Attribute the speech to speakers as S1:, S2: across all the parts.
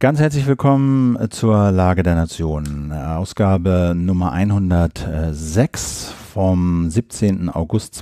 S1: Ganz herzlich willkommen zur Lage der Nation, Ausgabe Nummer 106 vom 17. August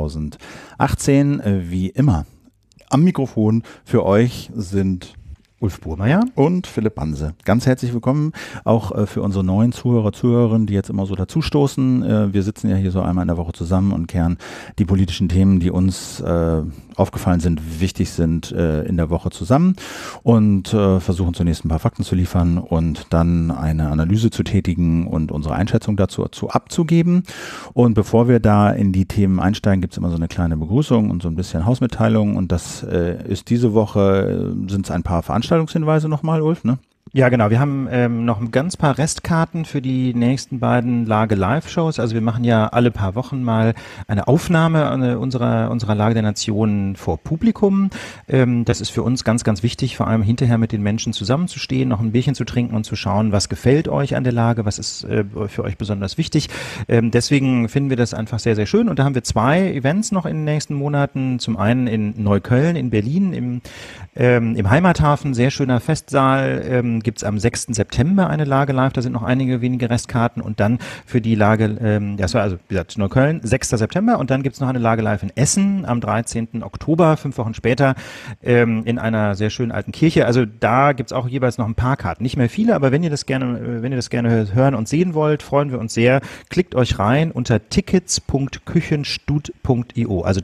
S1: 2018. Wie immer am Mikrofon für euch sind Ulf Burmeier und Philipp Banse. Ganz herzlich willkommen auch für unsere neuen Zuhörer, Zuhörerinnen, die jetzt immer so dazustoßen. Wir sitzen ja hier so einmal in der Woche zusammen und kehren die politischen Themen, die uns aufgefallen sind, wichtig sind, in der Woche zusammen und versuchen zunächst ein paar Fakten zu liefern und dann eine Analyse zu tätigen und unsere Einschätzung dazu abzugeben. Und bevor wir da in die Themen einsteigen, gibt es immer so eine kleine Begrüßung und so ein bisschen Hausmitteilung. Und das ist diese Woche, sind es ein paar Veranstaltungshinweise nochmal, Ulf, ne?
S2: Ja, genau. Wir haben noch ein ganz paar Restkarten für die nächsten beiden Lage-Live-Shows. Also wir machen ja alle paar Wochen mal eine Aufnahme unserer Lage der Nation vor Publikum. Das ist für uns ganz, ganz wichtig, vor allem hinterher mit den Menschen zusammenzustehen, noch ein Bierchen zu trinken und zu schauen, was gefällt euch an der Lage, was ist für euch besonders wichtig. Deswegen finden wir das einfach sehr, sehr schön. Und da haben wir zwei Events noch in den nächsten Monaten. Zum einen in Neukölln, in Berlin, im Heimathafen, sehr schöner Festsaal. Gibt es am 6. September eine Lage live, da sind noch einige wenige Restkarten und dann für die Lage, das war also wie gesagt Neukölln, 6. September und dann gibt es noch eine Lage live in Essen am 13. Oktober, 5 Wochen später, in einer sehr schönen alten Kirche. Also da gibt es auch jeweils noch ein paar Karten, nicht mehr viele, aber wenn ihr das gerne hören und sehen wollt, freuen wir uns sehr. Klickt euch rein unter tickets.küchenstut.io, also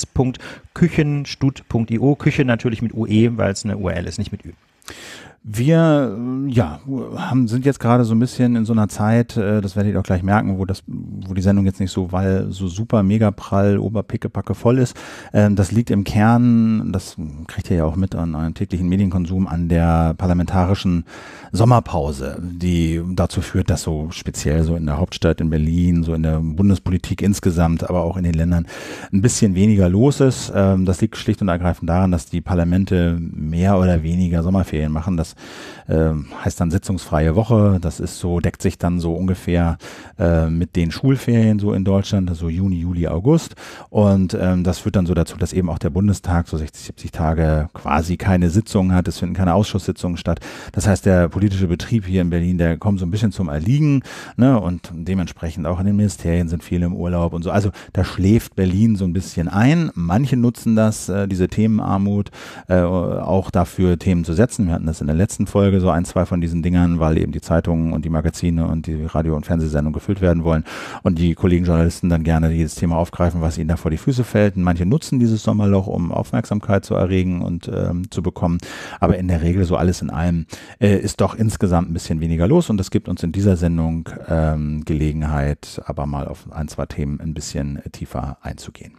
S2: tickets.küchenstut.io, Küche natürlich mit UE, weil es eine URL ist, nicht mit Ü.
S1: Wir sind jetzt gerade so ein bisschen in so einer Zeit, das werdet ihr auch gleich merken, wo die Sendung jetzt nicht so super mega prall, oberpickepacke voll ist. Das liegt im Kern, das kriegt ihr ja auch mit an eurem täglichen Medienkonsum, an der parlamentarischen Sommerpause, die dazu führt, dass so speziell so in der Hauptstadt in Berlin, so in der Bundespolitik insgesamt, aber auch in den Ländern ein bisschen weniger los ist. Das liegt schlicht und ergreifend daran, dass die Parlamente mehr oder weniger Sommerferien machen. Das heißt dann sitzungsfreie Woche. Das ist so, deckt sich dann so ungefähr mit den Schulferien so in Deutschland, also Juni, Juli, August. Und das führt dann so dazu, dass eben auch der Bundestag so 60, 70 Tage quasi keine Sitzungen hat. Es finden keine Ausschusssitzungen statt. Das heißt, der politische Betrieb hier in Berlin, der kommt so ein bisschen zum Erliegen, ne? Und dementsprechend auch in den Ministerien sind viele im Urlaub und so. Also da schläft Berlin so ein bisschen ein. Manche nutzen das, diese Themenarmut, auch dafür Themen zu setzen. Wir hatten das in der letzten Folge so 1, 2 von diesen Dingern, weil eben die Zeitungen und die Magazine und die Radio- und Fernsehsendungen gefüllt werden wollen und die Kollegen Journalisten dann gerne jedes Thema aufgreifen, was ihnen da vor die Füße fällt. Und manche nutzen dieses Sommerloch, um Aufmerksamkeit zu erregen und zu bekommen. Aber in der Regel so alles in allem ist doch insgesamt ein bisschen weniger los und das gibt uns in dieser Sendung Gelegenheit, aber mal auf 1, 2 Themen ein bisschen tiefer einzugehen.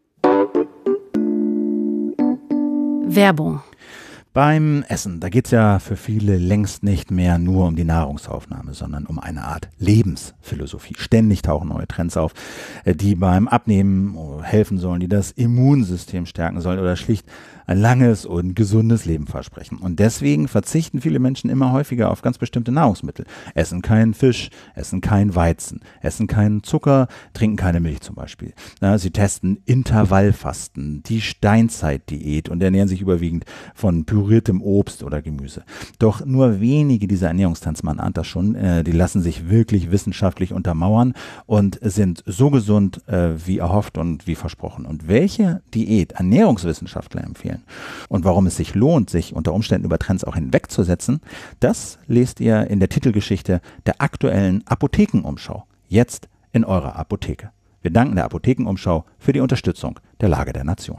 S3: Werbung.
S1: Beim Essen, da geht's ja für viele längst nicht mehr nur um die Nahrungsaufnahme, sondern um eine Art Lebensphilosophie. Ständig tauchen neue Trends auf, die beim Abnehmen helfen sollen, die das Immunsystem stärken sollen oder schlicht ein langes und gesundes Leben versprechen. Und deswegen verzichten viele Menschen immer häufiger auf ganz bestimmte Nahrungsmittel. Essen keinen Fisch, essen keinen Weizen, essen keinen Zucker, trinken keine Milch zum Beispiel. Sie testen Intervallfasten, die Steinzeitdiät und ernähren sich überwiegend von püriertem Obst oder Gemüse. Doch nur wenige dieser Ernährungstrends, man ahnt das schon, die lassen sich wirklich wissenschaftlich untermauern und sind so gesund wie erhofft und wie versprochen. Und welche Diät Ernährungswissenschaftler empfehlen und warum es sich lohnt, sich unter Umständen über Trends auch hinwegzusetzen, das lest ihr in der Titelgeschichte der aktuellen Apothekenumschau. Jetzt in eurer Apotheke. Wir danken der Apothekenumschau für die Unterstützung der Lage der Nation.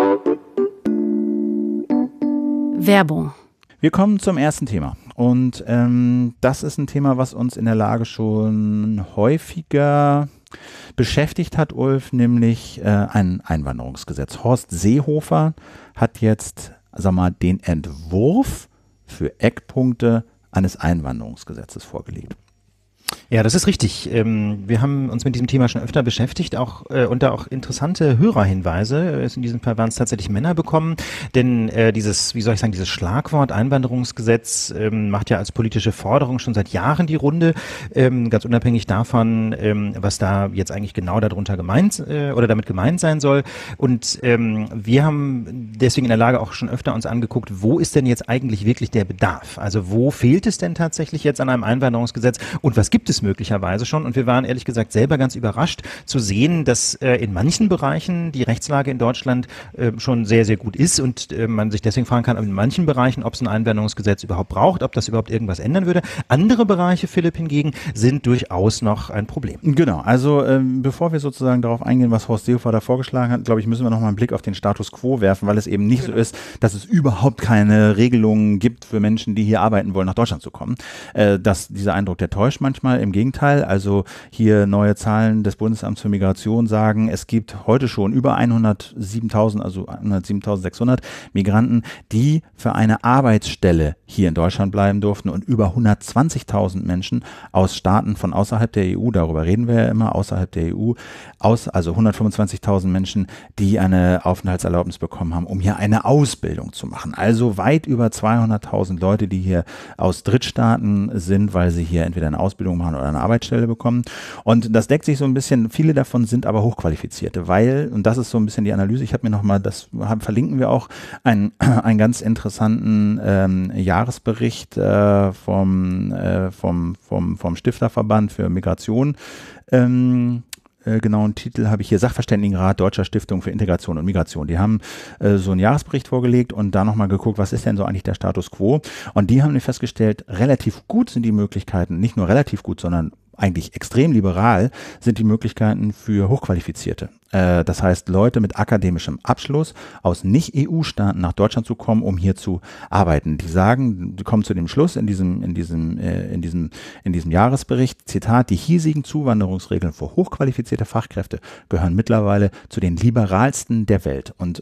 S3: Werbung.
S1: Wir kommen zum ersten Thema und das ist ein Thema, was uns in der Lage schon häufiger beschäftigt hat, Ulf, nämlich ein Einwanderungsgesetz. Horst Seehofer hat jetzt, den Entwurf für Eckpunkte eines Einwanderungsgesetzes vorgelegt.
S2: Ja, das ist richtig. Wir haben uns mit diesem Thema schon öfter beschäftigt, auch und da auch interessante Hörerhinweise. In diesem Fall waren es tatsächlich Männer bekommen, denn dieses Schlagwort Einwanderungsgesetz macht ja als politische Forderung schon seit Jahren die Runde, ganz unabhängig davon, was da jetzt eigentlich genau darunter gemeint oder damit gemeint sein soll. Und wir haben deswegen in der Lage auch schon öfter uns angeguckt, wo ist denn jetzt eigentlich wirklich der Bedarf? Also wo fehlt es denn tatsächlich jetzt an einem Einwanderungsgesetz und was gibt es möglicherweise schon? Und wir waren ehrlich gesagt selber ganz überrascht zu sehen, dass in manchen Bereichen die Rechtslage in Deutschland schon sehr, sehr gut ist und man sich deswegen fragen kann, in manchen Bereichen, ob es ein Einwanderungsgesetz überhaupt braucht, ob das überhaupt irgendwas ändern würde. Andere Bereiche, Philipp, hingegen, sind durchaus noch ein Problem.
S1: Genau, also bevor wir sozusagen darauf eingehen, was Horst Seehofer da vorgeschlagen hat, glaube ich, müssen wir noch mal einen Blick auf den Status quo werfen, weil es eben nicht so ist, dass es überhaupt keine Regelungen gibt für Menschen, die hier arbeiten wollen, nach Deutschland zu kommen. Dieser Eindruck, der täuscht manchmal. Im Gegenteil, also hier neue Zahlen des Bundesamts für Migration sagen, es gibt heute schon über 107.000, also 107.600 Migranten, die für eine Arbeitsstelle hier in Deutschland bleiben durften und über 120.000 Menschen aus Staaten von außerhalb der EU, darüber reden wir ja immer, außerhalb der EU, also 125.000 Menschen, die eine Aufenthaltserlaubnis bekommen haben, um hier eine Ausbildung zu machen. Also weit über 200.000 Leute, die hier aus Drittstaaten sind, weil sie hier entweder eine Ausbildung machen oder eine Arbeitsstelle bekommen. Und das deckt sich so ein bisschen, viele davon sind aber Hochqualifizierte, weil, und das ist so ein bisschen die Analyse, ich habe mir nochmal, verlinken wir auch, einen ganz interessanten Jahresbericht vom Stifterverband für Migration. Genauen Titel habe ich hier, Sachverständigenrat Deutscher Stiftung für Integration und Migration. Die haben so einen Jahresbericht vorgelegt und da nochmal geguckt, was ist denn so eigentlich der Status quo? Und die haben festgestellt, relativ gut sind die Möglichkeiten, nicht nur relativ gut, sondern eigentlich extrem liberal sind die Möglichkeiten für Hochqualifizierte. Das heißt, Leute mit akademischem Abschluss aus Nicht-EU-Staaten nach Deutschland zu kommen, um hier zu arbeiten. Die kommen zu dem Schluss in diesem Jahresbericht, Zitat, die hiesigen Zuwanderungsregeln für hochqualifizierte Fachkräfte gehören mittlerweile zu den liberalsten der Welt. Und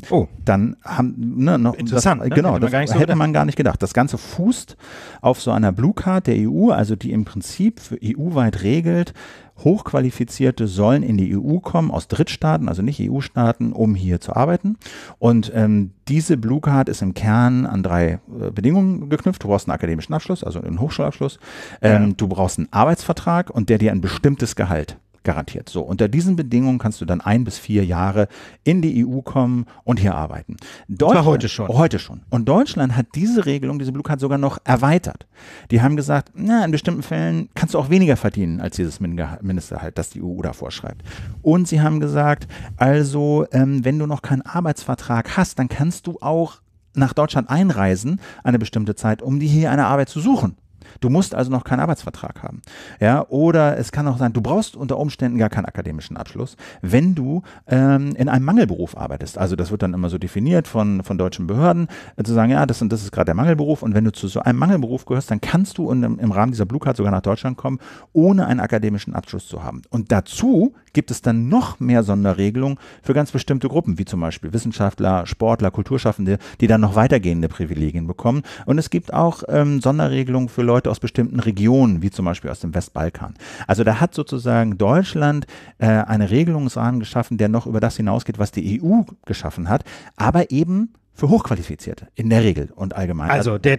S1: dann haben, noch
S2: interessant,
S1: das hätte man gar nicht gedacht. Das Ganze fußt auf so einer Blue Card der EU, also die im Prinzip für EU-weit regelt, Hochqualifizierte sollen in die EU kommen, aus Drittstaaten, also nicht EU-Staaten, um hier zu arbeiten. Und diese Blue Card ist im Kern an 3 Bedingungen geknüpft. Du brauchst einen akademischen Abschluss, also einen Hochschulabschluss. Du brauchst einen Arbeitsvertrag und der dir ein bestimmtes Gehalt garantiert. So, unter diesen Bedingungen kannst du dann 1 bis 4 Jahre in die EU kommen und hier arbeiten.
S2: Heute schon.
S1: Heute schon. Und Deutschland hat diese Regelung, diese Blue Card sogar noch erweitert. Die haben gesagt, in bestimmten Fällen kannst du auch weniger verdienen als dieses Mindestgehalt, das die EU da vorschreibt. Und sie haben gesagt, also wenn du noch keinen Arbeitsvertrag hast, dann kannst du auch nach Deutschland einreisen, eine bestimmte Zeit, um dir hier eine Arbeit zu suchen. Du musst also noch keinen Arbeitsvertrag haben. Ja, oder es kann auch sein, du brauchst unter Umständen gar keinen akademischen Abschluss, wenn du in einem Mangelberuf arbeitest. Also das wird dann immer so definiert von deutschen Behörden, zu sagen, ja, das ist gerade der Mangelberuf und wenn du zu so einem Mangelberuf gehörst, dann kannst du im Rahmen dieser Blue Card sogar nach Deutschland kommen, ohne einen akademischen Abschluss zu haben. Und dazu gibt es dann noch mehr Sonderregelungen für ganz bestimmte Gruppen, wie zum Beispiel Wissenschaftler, Sportler, Kulturschaffende, die dann noch weitergehende Privilegien bekommen. Und es gibt auch Sonderregelungen für Leute aus bestimmten Regionen, wie zum Beispiel aus dem Westbalkan. Also da hat sozusagen Deutschland einen Regelungsrahmen geschaffen, der noch über das hinausgeht, was die EU geschaffen hat, aber eben für Hochqualifizierte, in der Regel und allgemein.
S2: Also der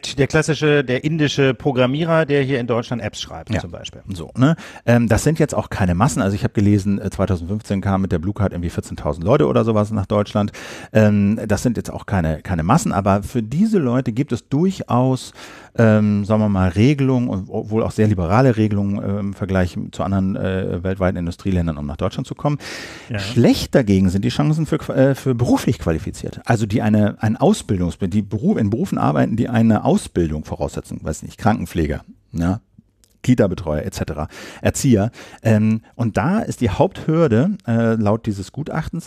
S2: indische Programmierer, der hier in Deutschland Apps schreibt, zum Beispiel.
S1: So, ne? Das sind jetzt auch keine Massen. Also ich habe gelesen, 2015 kamen mit der Blue Card irgendwie 14.000 Leute oder sowas nach Deutschland. Das sind jetzt auch keine Massen, aber für diese Leute gibt es durchaus, sagen wir mal, Regelungen und wohl auch sehr liberale Regelungen im Vergleich zu anderen weltweiten Industrieländern, um nach Deutschland zu kommen. Ja. Schlecht dagegen sind die Chancen für beruflich Qualifizierte. Also die in Berufen arbeiten, die eine Ausbildung voraussetzen, weiß nicht, Krankenpfleger, ja, Kita-Betreuer etc., Erzieher. Und da ist die Haupthürde laut dieses Gutachtens,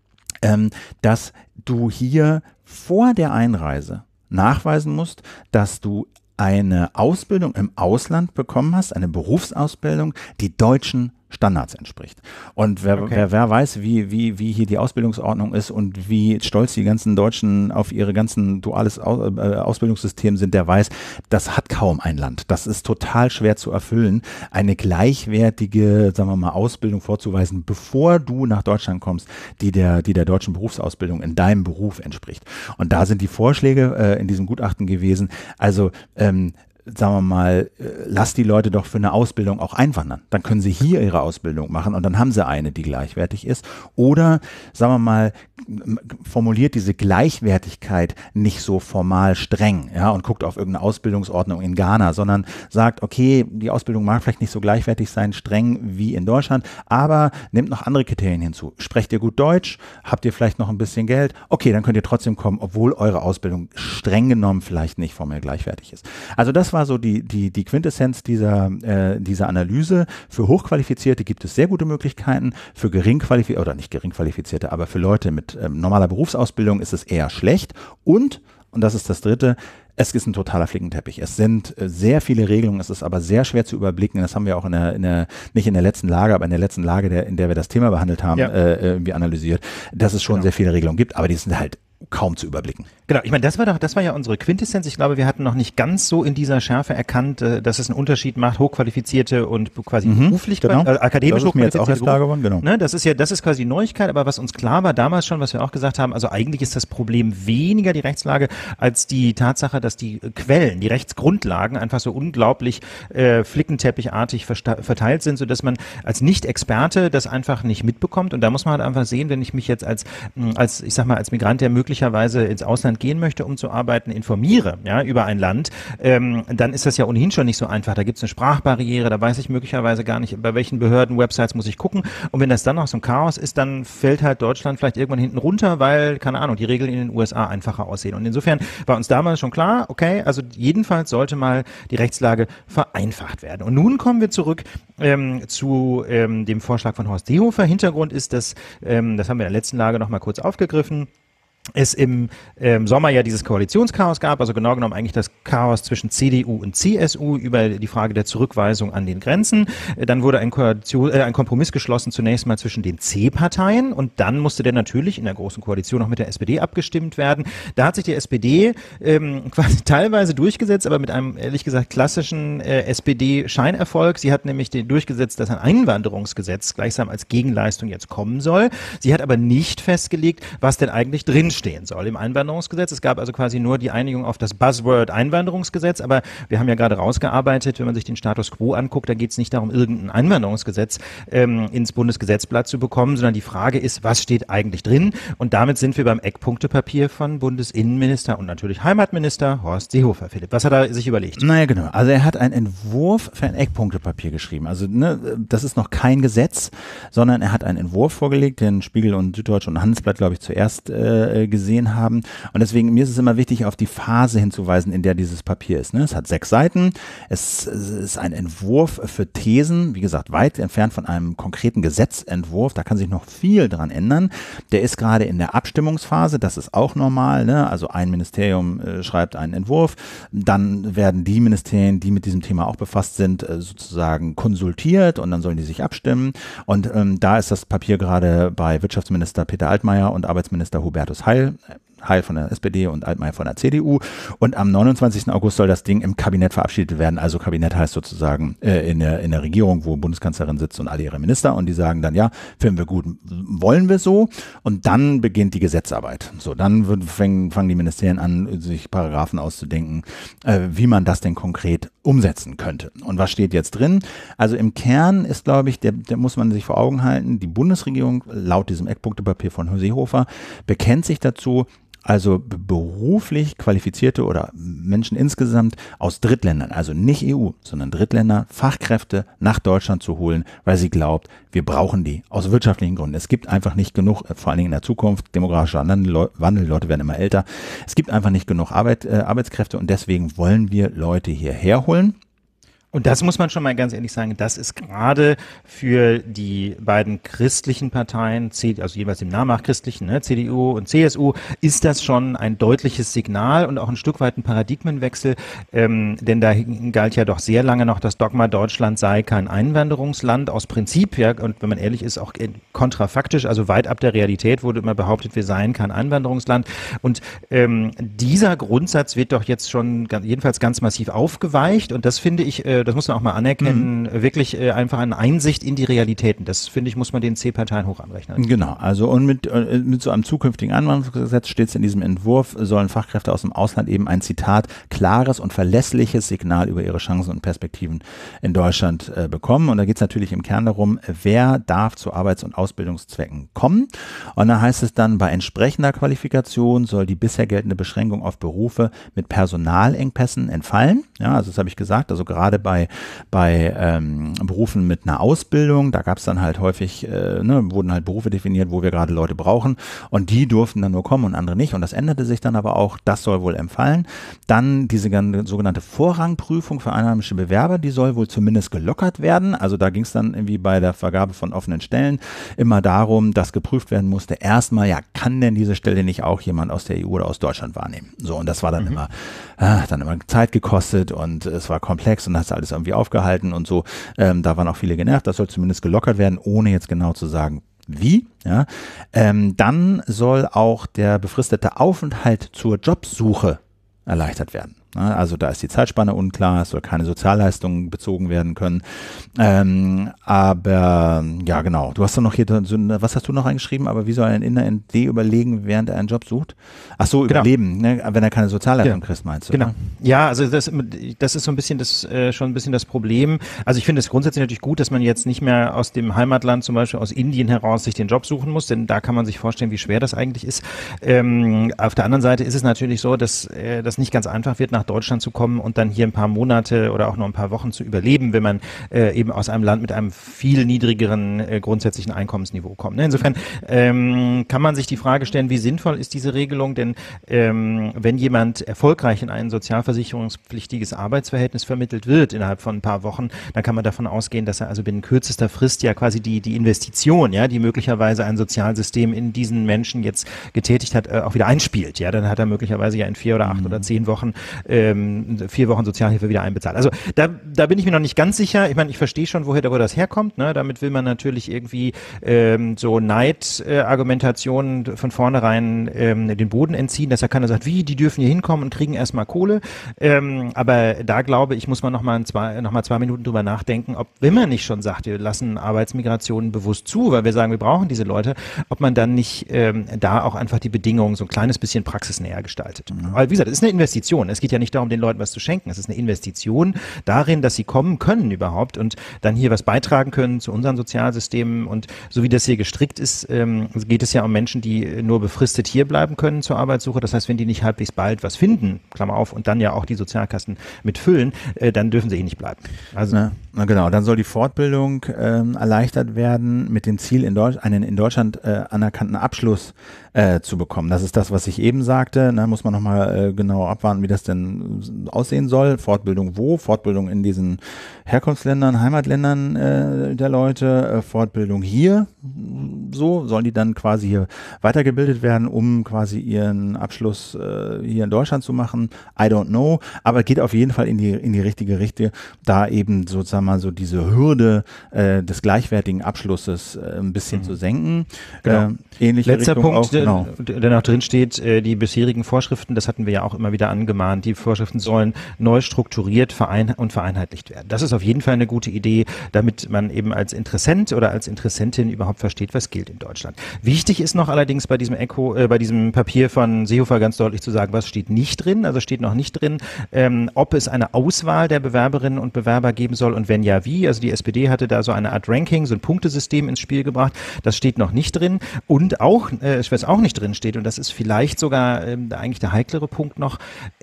S1: dass du hier vor der Einreise nachweisen musst, dass du eine Ausbildung im Ausland bekommen hast, eine Berufsausbildung, die deutschen Standards entspricht. Und wer weiß, wie hier die Ausbildungsordnung ist und wie stolz die ganzen Deutschen auf ihre ganzen duales Ausbildungssystem sind, der weiß, das hat kaum ein Land. Das ist total schwer zu erfüllen, eine gleichwertige, sagen wir mal, Ausbildung vorzuweisen, bevor du nach Deutschland kommst, die der deutschen Berufsausbildung in deinem Beruf entspricht. Und da sind die Vorschläge in diesem Gutachten gewesen, also sagen wir mal, lass die Leute doch für eine Ausbildung auch einwandern. Dann können sie hier ihre Ausbildung machen und dann haben sie eine, die gleichwertig ist. Oder, sagen wir mal, formuliert diese Gleichwertigkeit nicht so formal streng, ja, und guckt auf irgendeine Ausbildungsordnung in Ghana, sondern sagt, okay, die Ausbildung mag vielleicht nicht so gleichwertig sein, streng wie in Deutschland, aber nimmt noch andere Kriterien hinzu. Sprecht ihr gut Deutsch? Habt ihr vielleicht noch ein bisschen Geld? Okay, dann könnt ihr trotzdem kommen, obwohl eure Ausbildung streng genommen vielleicht nicht formell gleichwertig ist. Also das war so die Quintessenz dieser Analyse. Für Hochqualifizierte gibt es sehr gute Möglichkeiten, für geringqualifizierte, oder nicht geringqualifizierte, aber für Leute mit normaler Berufsausbildung ist es eher schlecht und das ist das Dritte, es ist ein totaler Flickenteppich. Es sind sehr viele Regelungen, es ist aber sehr schwer zu überblicken. Das haben wir auch nicht in der letzten Lage, aber in der letzten Lage, in der wir das Thema behandelt haben, irgendwie analysiert, dass es schon sehr viele Regelungen gibt, aber die sind halt kaum zu überblicken.
S2: Genau, ich meine, das war ja unsere Quintessenz. Ich glaube, wir hatten noch nicht ganz so in dieser Schärfe erkannt, dass es einen Unterschied macht, hochqualifizierte und quasi beruflich, akademisch
S1: hochqualifizierte. Das ist mir jetzt auch erst klar geworden, genau.
S2: Ne, das ist quasi Neuigkeit, aber was uns klar war damals schon, was wir auch gesagt haben, also eigentlich ist das Problem weniger die Rechtslage als die Tatsache, dass die Quellen, die Rechtsgrundlagen einfach so unglaublich flickenteppichartig verteilt sind, sodass man als Nicht-Experte das einfach nicht mitbekommt. Und da muss man halt einfach sehen, wenn ich mich jetzt als ich sag mal, als Migrant, der möglicherweise ins Ausland gehen möchte, um zu arbeiten, informiere, ja, über ein Land, dann ist das ja ohnehin schon nicht so einfach. Da gibt es eine Sprachbarriere, da weiß ich möglicherweise gar nicht, bei welchen Behörden, Websites muss ich gucken. Und wenn das dann noch so ein Chaos ist, dann fällt halt Deutschland vielleicht irgendwann hinten runter, weil, keine Ahnung, die Regeln in den USA einfacher aussehen. Und insofern war uns damals schon klar, okay, also jedenfalls sollte mal die Rechtslage vereinfacht werden. Und nun kommen wir zurück zu dem Vorschlag von Horst Seehofer. Hintergrund ist, dass, das haben wir in der letzten Lage noch mal kurz aufgegriffen, es im Sommer ja dieses Koalitionschaos gab, also genau genommen eigentlich das Chaos zwischen CDU und CSU über die Frage der Zurückweisung an den Grenzen. Dann wurde ein Kompromiss geschlossen, zunächst mal zwischen den C-Parteien und dann musste der natürlich in der Großen Koalition noch mit der SPD abgestimmt werden. Da hat sich die SPD quasi teilweise durchgesetzt, aber mit einem ehrlich gesagt klassischen SPD-Scheinerfolg. Sie hat nämlich durchgesetzt, dass ein Einwanderungsgesetz gleichsam als Gegenleistung jetzt kommen soll. Sie hat aber nicht festgelegt, was denn eigentlich drinstehen soll im Einwanderungsgesetz. Es gab also quasi nur die Einigung auf das Buzzword Einwanderungsgesetz, aber wir haben ja gerade rausgearbeitet, wenn man sich den Status quo anguckt, da geht es nicht darum, irgendein Einwanderungsgesetz ins Bundesgesetzblatt zu bekommen, sondern die Frage ist, was steht eigentlich drin? Und damit sind wir beim Eckpunktepapier von Bundesinnenminister und natürlich Heimatminister Horst Seehofer. Philipp, was hat er sich überlegt?
S1: Naja, genau. Also er hat einen Entwurf für ein Eckpunktepapier geschrieben. Also das ist noch kein Gesetz, sondern er hat einen Entwurf vorgelegt, den Spiegel und Süddeutsche und Handelsblatt, glaube ich, zuerst gesehen haben. Und deswegen, mir ist es immer wichtig, auf die Phase hinzuweisen, in der dieses Papier ist. Es hat 6 Seiten. Es ist ein Entwurf für Thesen, wie gesagt, weit entfernt von einem konkreten Gesetzentwurf. Da kann sich noch viel dran ändern. Der ist gerade in der Abstimmungsphase. Das ist auch normal. Ne? Also ein Ministerium schreibt einen Entwurf. Dann werden die Ministerien, die mit diesem Thema auch befasst sind, sozusagen konsultiert und dann sollen die sich abstimmen. Und da ist das Papier gerade bei Wirtschaftsminister Peter Altmaier und Arbeitsminister Hubertus Heil von der SPD und Altmaier von der CDU. Und am 29. August soll das Ding im Kabinett verabschiedet werden. Also Kabinett heißt sozusagen in der Regierung, wo Bundeskanzlerin sitzt und alle ihre Minister. Und die sagen dann, ja, finden wir gut, wollen wir so. Und dann beginnt die Gesetzarbeit. So, dann fangen die Ministerien an, sich Paragraphen auszudenken, wie man das denn konkret umsetzen könnte. Und was steht jetzt drin? Also im Kern ist, glaube ich, der muss man sich vor Augen halten, die Bundesregierung laut diesem Eckpunktepapier von Seehofer bekennt sich dazu, also beruflich qualifizierte oder Menschen insgesamt aus Drittländern, also nicht EU, sondern Drittländer, Fachkräfte nach Deutschland zu holen, weil sie glaubt, wir brauchen die aus wirtschaftlichen Gründen. Es gibt einfach nicht genug, vor allen Dingen in der Zukunft, demografischer Wandel, die Leute werden immer älter. Es gibt einfach nicht genug Arbeitskräfte und deswegen wollen wir Leute hierher holen.
S2: Und das muss man schon mal ganz ehrlich sagen, das ist gerade für die beiden christlichen Parteien, also jeweils im Namen nach christlichen, ne, CDU und CSU, ist das schon ein deutliches Signal und auch ein Stück weit ein Paradigmenwechsel, denn da galt ja doch sehr lange noch das Dogma, Deutschland sei kein Einwanderungsland aus Prinzip, ja, und wenn man ehrlich ist, auch kontrafaktisch, also weit ab der Realität wurde immer behauptet, wir seien kein Einwanderungsland. Und dieser Grundsatz wird doch jetzt schon jedenfalls ganz massiv aufgeweicht und das finde ich, das muss man auch mal anerkennen, wirklich einfach eine Einsicht in die Realitäten. Das finde ich, muss man den C-Parteien hoch anrechnen.
S1: Genau, also und mit so einem zukünftigen Einwanderungsgesetz steht es in diesem Entwurf, sollen Fachkräfte aus dem Ausland eben ein Zitat, klares und verlässliches Signal über ihre Chancen und Perspektiven in Deutschland bekommen. Und da geht es natürlich im Kern darum, wer darf zu Arbeits- und Ausbildungszwecken kommen. Und da heißt es dann, bei entsprechender Qualifikation soll die bisher geltende Beschränkung auf Berufe mit Personalengpässen entfallen. Ja, also das habe ich gesagt, also gerade bei Berufen mit einer Ausbildung, da gab es dann halt häufig, wurden halt Berufe definiert, wo wir gerade Leute brauchen und die durften dann nur kommen und andere nicht und das änderte sich dann aber auch, das soll wohl entfallen. Dann diese sogenannte Vorrangprüfung für einheimische Bewerber, die soll wohl zumindest gelockert werden, also da ging es dann irgendwie bei der Vergabe von offenen Stellen immer darum, dass geprüft werden musste, erstmal, ja, kann denn diese Stelle nicht auch jemand aus der EU oder aus Deutschland wahrnehmen? So, und das war dann immer Zeit gekostet und es war komplex und hast alles irgendwie aufgehalten und so. Da waren auch viele genervt, das soll zumindest gelockert werden, ohne jetzt genau zu sagen, wie. Ja. Dann soll auch der befristete Aufenthalt zur Jobsuche erleichtert werden. Also da ist die Zeitspanne unklar, es soll keine Sozialleistungen bezogen werden können. Aber ja genau, du hast doch noch hier, was hast du noch eingeschrieben, aber wie soll ein ND überlegen, während er einen Job sucht? Ach so,
S2: genau.
S1: Überleben, ne? Wenn er keine Sozialleistung kriegt, meinst du?
S2: Genau.
S1: Ne?
S2: Ja, also das ist so ein bisschen schon ein bisschen das Problem. Also ich finde es grundsätzlich natürlich gut, dass man jetzt nicht mehr aus dem Heimatland, zum Beispiel aus Indien heraus, sich den Job suchen muss, denn da kann man sich vorstellen, wie schwer das eigentlich ist. Auf der anderen Seite ist es natürlich so, dass das nicht ganz einfach wird, nach Deutschland zu kommen und dann hier ein paar Monate oder auch nur ein paar Wochen zu überleben, wenn man eben aus einem Land mit einem viel niedrigeren grundsätzlichen Einkommensniveau kommt. Ne? Insofern kann man sich die Frage stellen, wie sinnvoll ist diese Regelung, denn wenn jemand erfolgreich in ein sozialversicherungspflichtiges Arbeitsverhältnis vermittelt wird innerhalb von ein paar Wochen, dann kann man davon ausgehen, dass er also binnen kürzester Frist ja quasi die Investition, ja, die möglicherweise ein Sozialsystem in diesen Menschen jetzt getätigt hat, auch wieder einspielt. Ja, dann hat er möglicherweise ja in 4 oder 8 oder 10 Wochen 4 Wochen Sozialhilfe wieder einbezahlt. Also da bin ich mir noch nicht ganz sicher. Ich meine, ich verstehe schon, woher das herkommt. Ne? Damit will man natürlich irgendwie so Neidargumentationen von vornherein den Boden entziehen, dass ja keiner sagt, wie, die dürfen hier hinkommen und kriegen erstmal Kohle. Aber da glaube ich, muss man noch mal 2 Minuten drüber nachdenken, ob, wenn man nicht schon sagt, wir lassen Arbeitsmigrationen bewusst zu, weil wir sagen, wir brauchen diese Leute, ob man dann nicht da auch einfach die Bedingungen so ein kleines bisschen praxisnäher gestaltet. Weil, wie gesagt, es ist eine Investition. Es geht ja nicht darum, den Leuten was zu schenken. Es ist eine Investition darin, dass sie kommen können überhaupt und dann hier was beitragen können zu unseren Sozialsystemen. Und so wie das hier gestrickt ist, geht es ja um Menschen, die nur befristet hier bleiben können zur Arbeitssuche. Das heißt, wenn die nicht halbwegs bald was finden, Klammer auf, und dann ja auch die Sozialkassen mitfüllen, dann dürfen sie nicht bleiben. Also
S1: na genau, dann soll die Fortbildung erleichtert werden mit dem Ziel, einen in Deutschland anerkannten Abschluss zu bekommen. Das ist das, was ich eben sagte. Da muss man nochmal genau abwarten, wie das denn aussehen soll. Fortbildung wo? Fortbildung in diesen Herkunftsländern, Heimatländern der Leute. Fortbildung hier. So sollen die dann quasi hier weitergebildet werden, um quasi ihren Abschluss hier in Deutschland zu machen. I don't know. Aber geht auf jeden Fall in die richtige Richtung, da eben sozusagen mal so diese Hürde des gleichwertigen Abschlusses ein bisschen zu senken.
S2: Genau.
S1: Ähnliche
S2: Letzter
S1: Richtung
S2: Punkt,
S1: auch, genau.
S2: der noch drin steht, die bisherigen Vorschriften, das hatten wir ja auch immer wieder angemahnt, die Vorschriften sollen neu strukturiert und vereinheitlich werden. Das ist auf jeden Fall eine gute Idee, damit man eben als Interessent oder als Interessentin überhaupt versteht, was gilt in Deutschland. Wichtig ist noch allerdings bei diesem Papier von Seehofer ganz deutlich zu sagen, was steht nicht drin, also steht noch nicht drin, ob es eine Auswahl der Bewerberinnen und Bewerber geben soll und wenn ja, wie. Also die SPD hatte da so eine Art Ranking, so ein Punktesystem ins Spiel gebracht. Das steht noch nicht drin. Und auch, was auch nicht drin steht, und das ist vielleicht sogar eigentlich der heiklere Punkt noch,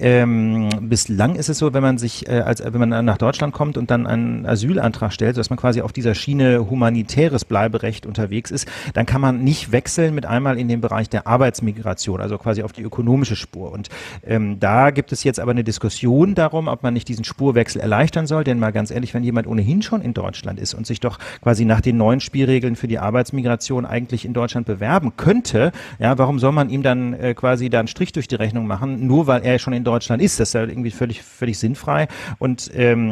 S2: bislang ist es so, wenn man wenn man nach Deutschland kommt und dann einen Asylantrag stellt, dass man quasi auf dieser Schiene humanitäres Bleiberecht unterwegs ist, dann kann man nicht wechseln mit einmal in den Bereich der Arbeitsmigration, also quasi auf die ökonomische Spur. Und da gibt es jetzt aber eine Diskussion darum, ob man nicht diesen Spurwechsel erleichtern soll, denn mal ganz ehrlich, wenn jemand ohnehin schon in Deutschland ist und sich doch quasi nach den neuen Spielregeln für die Arbeitsmigration eigentlich in Deutschland bewerben könnte, ja, warum soll man ihm dann quasi da einen Strich durch die Rechnung machen, nur weil er schon in Deutschland ist? Das ist ja irgendwie völlig sinnfrei. Und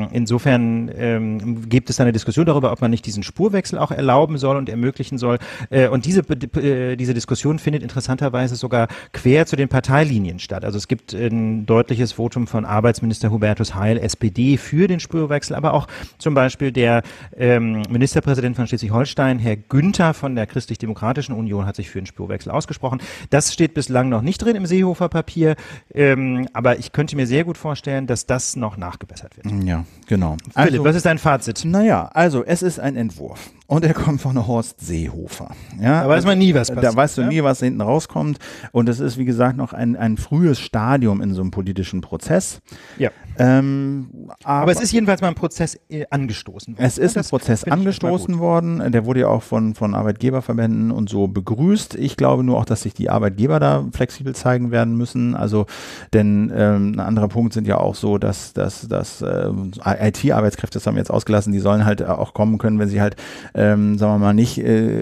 S2: insofern gibt es da eine Diskussion darüber, ob man nicht diesen Spurwechsel auch erlauben soll und ermöglichen soll. Und diese Diskussion findet interessanterweise sogar quer zu den Parteilinien statt. Also es gibt ein deutliches Votum von Arbeitsminister Hubertus Heil, SPD, für den Spurwechsel, aber auch zum Beispiel der Ministerpräsident von Schleswig-Holstein, Herr Günther von der Christlich-Demokratischen Union, hat sich für den Spurwechsel ausgesprochen. Das steht bislang noch nicht drin im Seehofer-Papier, aber ich könnte mir sehr gut vorstellen, dass das noch nachgebessert wird.
S1: Ja, genau.
S2: Philipp, was ist dein Fazit?
S1: Naja, also es ist ein Entwurf und er kommt von Horst Seehofer. Ja,
S2: da weiß man nie, was passiert.
S1: Da weißt du nie, was hinten rauskommt, und es ist, wie gesagt, noch ein frühes Stadium in so einem politischen Prozess.
S2: Ja. Aber es ist jedenfalls mal ein Prozess angestoßen worden.
S1: Es ist ein Prozess angestoßen worden, der wurde ja auch von Arbeitgeberverbänden und so begrüßt. Ich glaube nur auch, dass sich die Arbeitgeber da flexibel zeigen werden müssen. Also, denn ein anderer Punkt sind ja auch so, dass IT-Arbeitskräfte, das haben wir jetzt ausgelassen, die sollen halt auch kommen können, wenn sie halt, sagen wir mal, nicht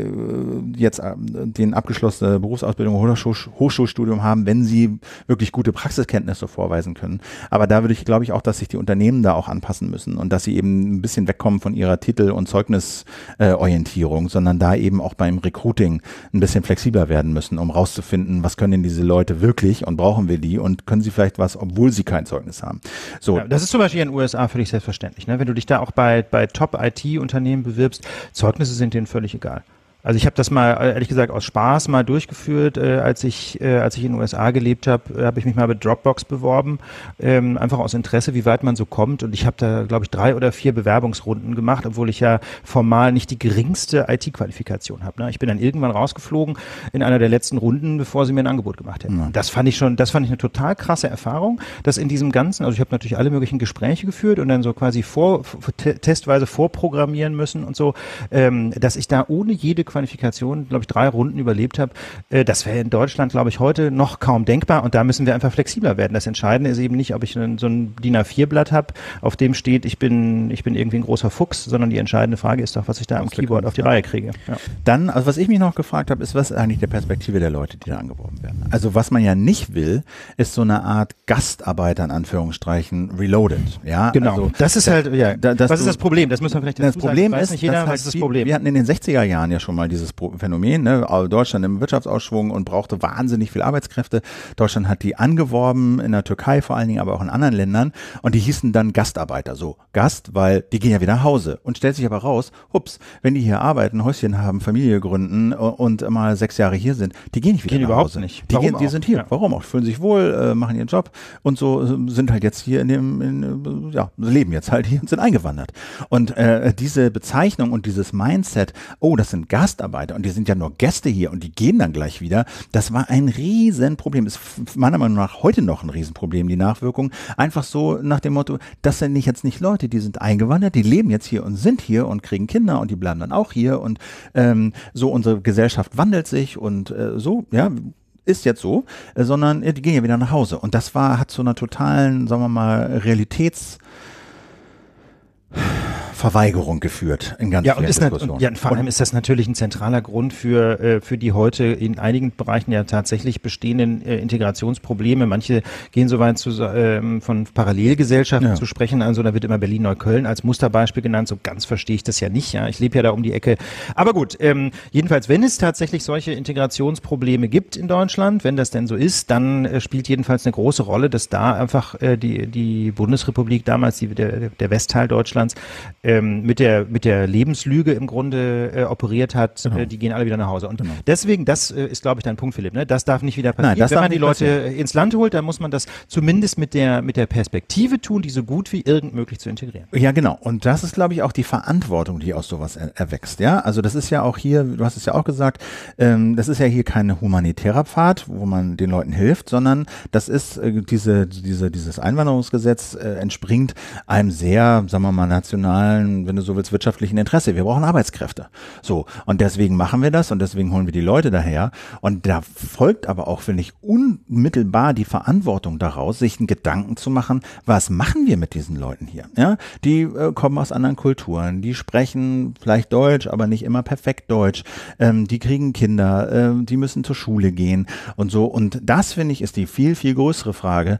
S1: jetzt den abgeschlossene Berufsausbildung oder Hochschulstudium haben, wenn sie wirklich gute Praxiskenntnisse vorweisen können. Aber da würde ich, glaube ich, auch, dass sich die Unternehmen da auch anpassen müssen und dass sie eben ein bisschen wegkommen von ihrer Titel- und Zeugnisorientierung, sondern da eben auch beim Recruiting ein bisschen flexibler werden müssen, um rauszufinden, was können denn diese Leute wirklich und brauchen wir die und können sie vielleicht was, obwohl sie kein Zeugnis haben. So.
S2: Ja, das ist zum Beispiel in den USA völlig selbstverständlich. Ne? Wenn du dich da auch bei Top-IT-Unternehmen bewirbst, Zeugnisse sind denen völlig egal. Also ich habe das mal, ehrlich gesagt, aus Spaß mal durchgeführt, als ich in den USA gelebt habe, habe ich mich mal bei Dropbox beworben, einfach aus Interesse, wie weit man so kommt, und ich habe da, glaube ich, 3 oder 4 Bewerbungsrunden gemacht, obwohl ich ja formal nicht die geringste IT-Qualifikation habe. Ne? Ich bin dann irgendwann rausgeflogen in einer der letzten Runden, bevor sie mir ein Angebot gemacht hätten. Ja. Das fand ich eine total krasse Erfahrung, dass in diesem Ganzen, also ich habe natürlich alle möglichen Gespräche geführt und dann so quasi testweise vorprogrammieren müssen und so, dass ich da ohne jede Qualifikation, glaube ich, 3 Runden überlebt habe. Das wäre in Deutschland, glaube ich, heute noch kaum denkbar, und da müssen wir einfach flexibler werden. Das Entscheidende ist eben nicht, ob ich so ein DIN A4-Blatt habe, auf dem steht, ich bin irgendwie ein großer Fuchs, sondern die entscheidende Frage ist doch, was ich da am Keyboard auf die Reihe kriege. Ja.
S1: Dann, also was ich mich noch gefragt habe, ist, was ist eigentlich der Perspektive der Leute, die da angeworben werden? Also was man ja nicht will, ist so eine Art Gastarbeiter, in Anführungsstrichen, reloaded. Ja,
S2: genau. Also, das ist halt, ja.
S1: Was
S2: ist das Problem? Das muss man vielleicht dazu
S1: sagen. Das Problem
S2: weiß
S1: ist,
S2: nicht jeder,
S1: was ist das Problem? Wir hatten in den 60er Jahren ja schon mal dieses Phänomen, ne? Deutschland im Wirtschaftsausschwung und brauchte wahnsinnig viel Arbeitskräfte. Deutschland hat die angeworben, in der Türkei vor allen Dingen, aber auch in anderen Ländern, und die hießen dann Gastarbeiter. So, Gast, weil die gehen ja wieder nach Hause, und stellt sich aber raus, hups, wenn die hier arbeiten, Häuschen haben, Familie gründen und mal 6 Jahre hier sind, die gehen nicht wieder nach Hause.
S2: Nicht.
S1: Die sind hier. Ja. Warum auch? Fühlen sich wohl, machen ihren Job und so sind halt jetzt hier leben jetzt halt hier und sind eingewandert. Und diese Bezeichnung und dieses Mindset, oh, das sind Gastarbeiter und die sind ja nur Gäste hier und die gehen dann gleich wieder, das war ein Riesenproblem. Ist meiner Meinung nach heute noch ein Riesenproblem, die Nachwirkung. Einfach so nach dem Motto, das sind jetzt nicht Leute, die sind eingewandert, die leben jetzt hier und sind hier und kriegen Kinder und die bleiben dann auch hier, und so unsere Gesellschaft wandelt sich und so, ja, ist jetzt so, sondern die gehen ja wieder nach Hause. Und das hat zu einer totalen, sagen wir mal, Verweigerung geführt in ganz vielen Diskussionen.
S2: Und vor allem ist das natürlich ein zentraler Grund für die heute in einigen Bereichen ja tatsächlich bestehenden Integrationsprobleme. Manche gehen so weit von Parallelgesellschaften zu sprechen. Also da wird immer Berlin-Neukölln als Musterbeispiel genannt. So ganz verstehe ich das ja nicht. Ja, ich lebe ja da um die Ecke. Aber gut, jedenfalls, wenn es tatsächlich solche Integrationsprobleme gibt in Deutschland, wenn das denn so ist, dann spielt jedenfalls eine große Rolle, dass da einfach die Bundesrepublik damals, der Westteil Deutschlands, mit der Lebenslüge im Grunde operiert hat, genau. Die gehen alle wieder nach Hause. Und deswegen, das ist, glaube ich, dein Punkt, Philipp, ne? Das darf nicht wieder passieren. Wenn man die Leute ins Land holt, dann muss man das zumindest mit der Perspektive tun, die so gut wie irgend möglich zu integrieren.
S1: Ja, genau. Und das ist, glaube ich, auch die Verantwortung, die aus sowas erwächst. Ja, also das ist ja auch hier, du hast es ja auch gesagt, das ist ja hier kein humanitärer Pfad, wo man den Leuten hilft, sondern das ist dieses Einwanderungsgesetz entspringt einem sehr, sagen wir mal, nationalen nationalen, wenn du so willst, wirtschaftlichen Interesse. Wir brauchen Arbeitskräfte. So. Und deswegen machen wir das und deswegen holen wir die Leute daher. Und da folgt aber auch, finde ich, unmittelbar die Verantwortung daraus, sich einen Gedanken zu machen, was machen wir mit diesen Leuten hier? Ja? Die kommen aus anderen Kulturen, die sprechen vielleicht Deutsch, aber nicht immer perfekt Deutsch. Die kriegen Kinder, die müssen zur Schule gehen und so. Und das, finde ich, ist die viel, viel größere Frage.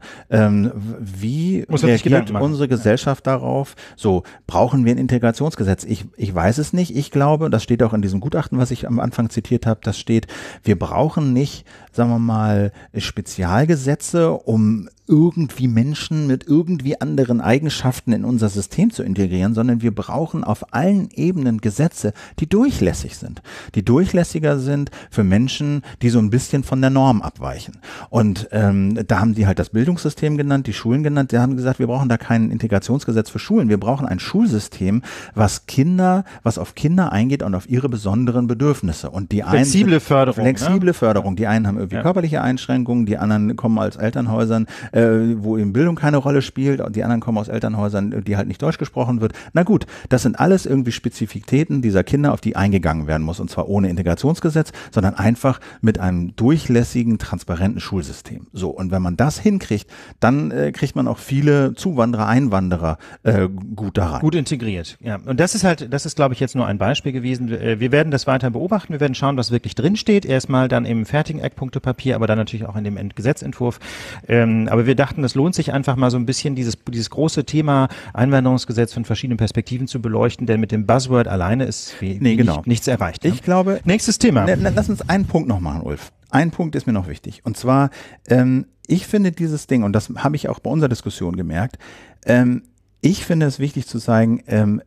S1: Wie reagiert unsere Gesellschaft darauf? So, brauchen wir ein Integrationsgesetz? Ich weiß es nicht. Ich glaube, das steht auch in diesem Gutachten, was ich am Anfang zitiert habe, das steht, wir brauchen nicht, sagen wir mal, Spezialgesetze, um irgendwie Menschen mit irgendwie anderen Eigenschaften in unser System zu integrieren, sondern wir brauchen auf allen Ebenen Gesetze, die durchlässig sind, die durchlässiger sind für Menschen, die so ein bisschen von der Norm abweichen. Und da haben die halt das Bildungssystem genannt, die Schulen genannt, die haben gesagt, wir brauchen da kein Integrationsgesetz für Schulen, wir brauchen ein Schulsystem, was auf Kinder eingeht und auf ihre besonderen Bedürfnisse. Und die
S2: flexible Förderung.
S1: Die einen haben irgendwie körperliche Einschränkungen, die anderen kommen aus Elternhäusern, wo eben Bildung keine Rolle spielt, und die anderen kommen aus Elternhäusern, die halt nicht Deutsch gesprochen wird. Na gut, das sind alles irgendwie Spezifitäten dieser Kinder, auf die eingegangen werden muss, und zwar ohne Integrationsgesetz, sondern einfach mit einem durchlässigen, transparenten Schulsystem. So, und wenn man das hinkriegt, dann kriegt man auch viele Zuwanderer, Einwanderer gut da rein.
S2: Gut integriert, ja. Und das ist, glaube ich, jetzt nur ein Beispiel gewesen. Wir werden das weiter beobachten, wir werden schauen, was wirklich drinsteht. Erstmal dann im fertigen Eckpunktepapier, aber dann natürlich auch in dem Gesetzentwurf. Aber wir dachten, das lohnt sich einfach mal so ein bisschen dieses große Thema Einwanderungsgesetz von verschiedenen Perspektiven zu beleuchten, denn mit dem Buzzword alleine ist nichts erreicht.
S1: Ich glaube,
S2: nächstes Thema.
S1: Lass uns einen Punkt noch machen, Ulf. Ein Punkt ist mir noch wichtig. Und zwar, ich finde dieses Ding, und das habe ich auch bei unserer Diskussion gemerkt, ich finde es wichtig zu sagen,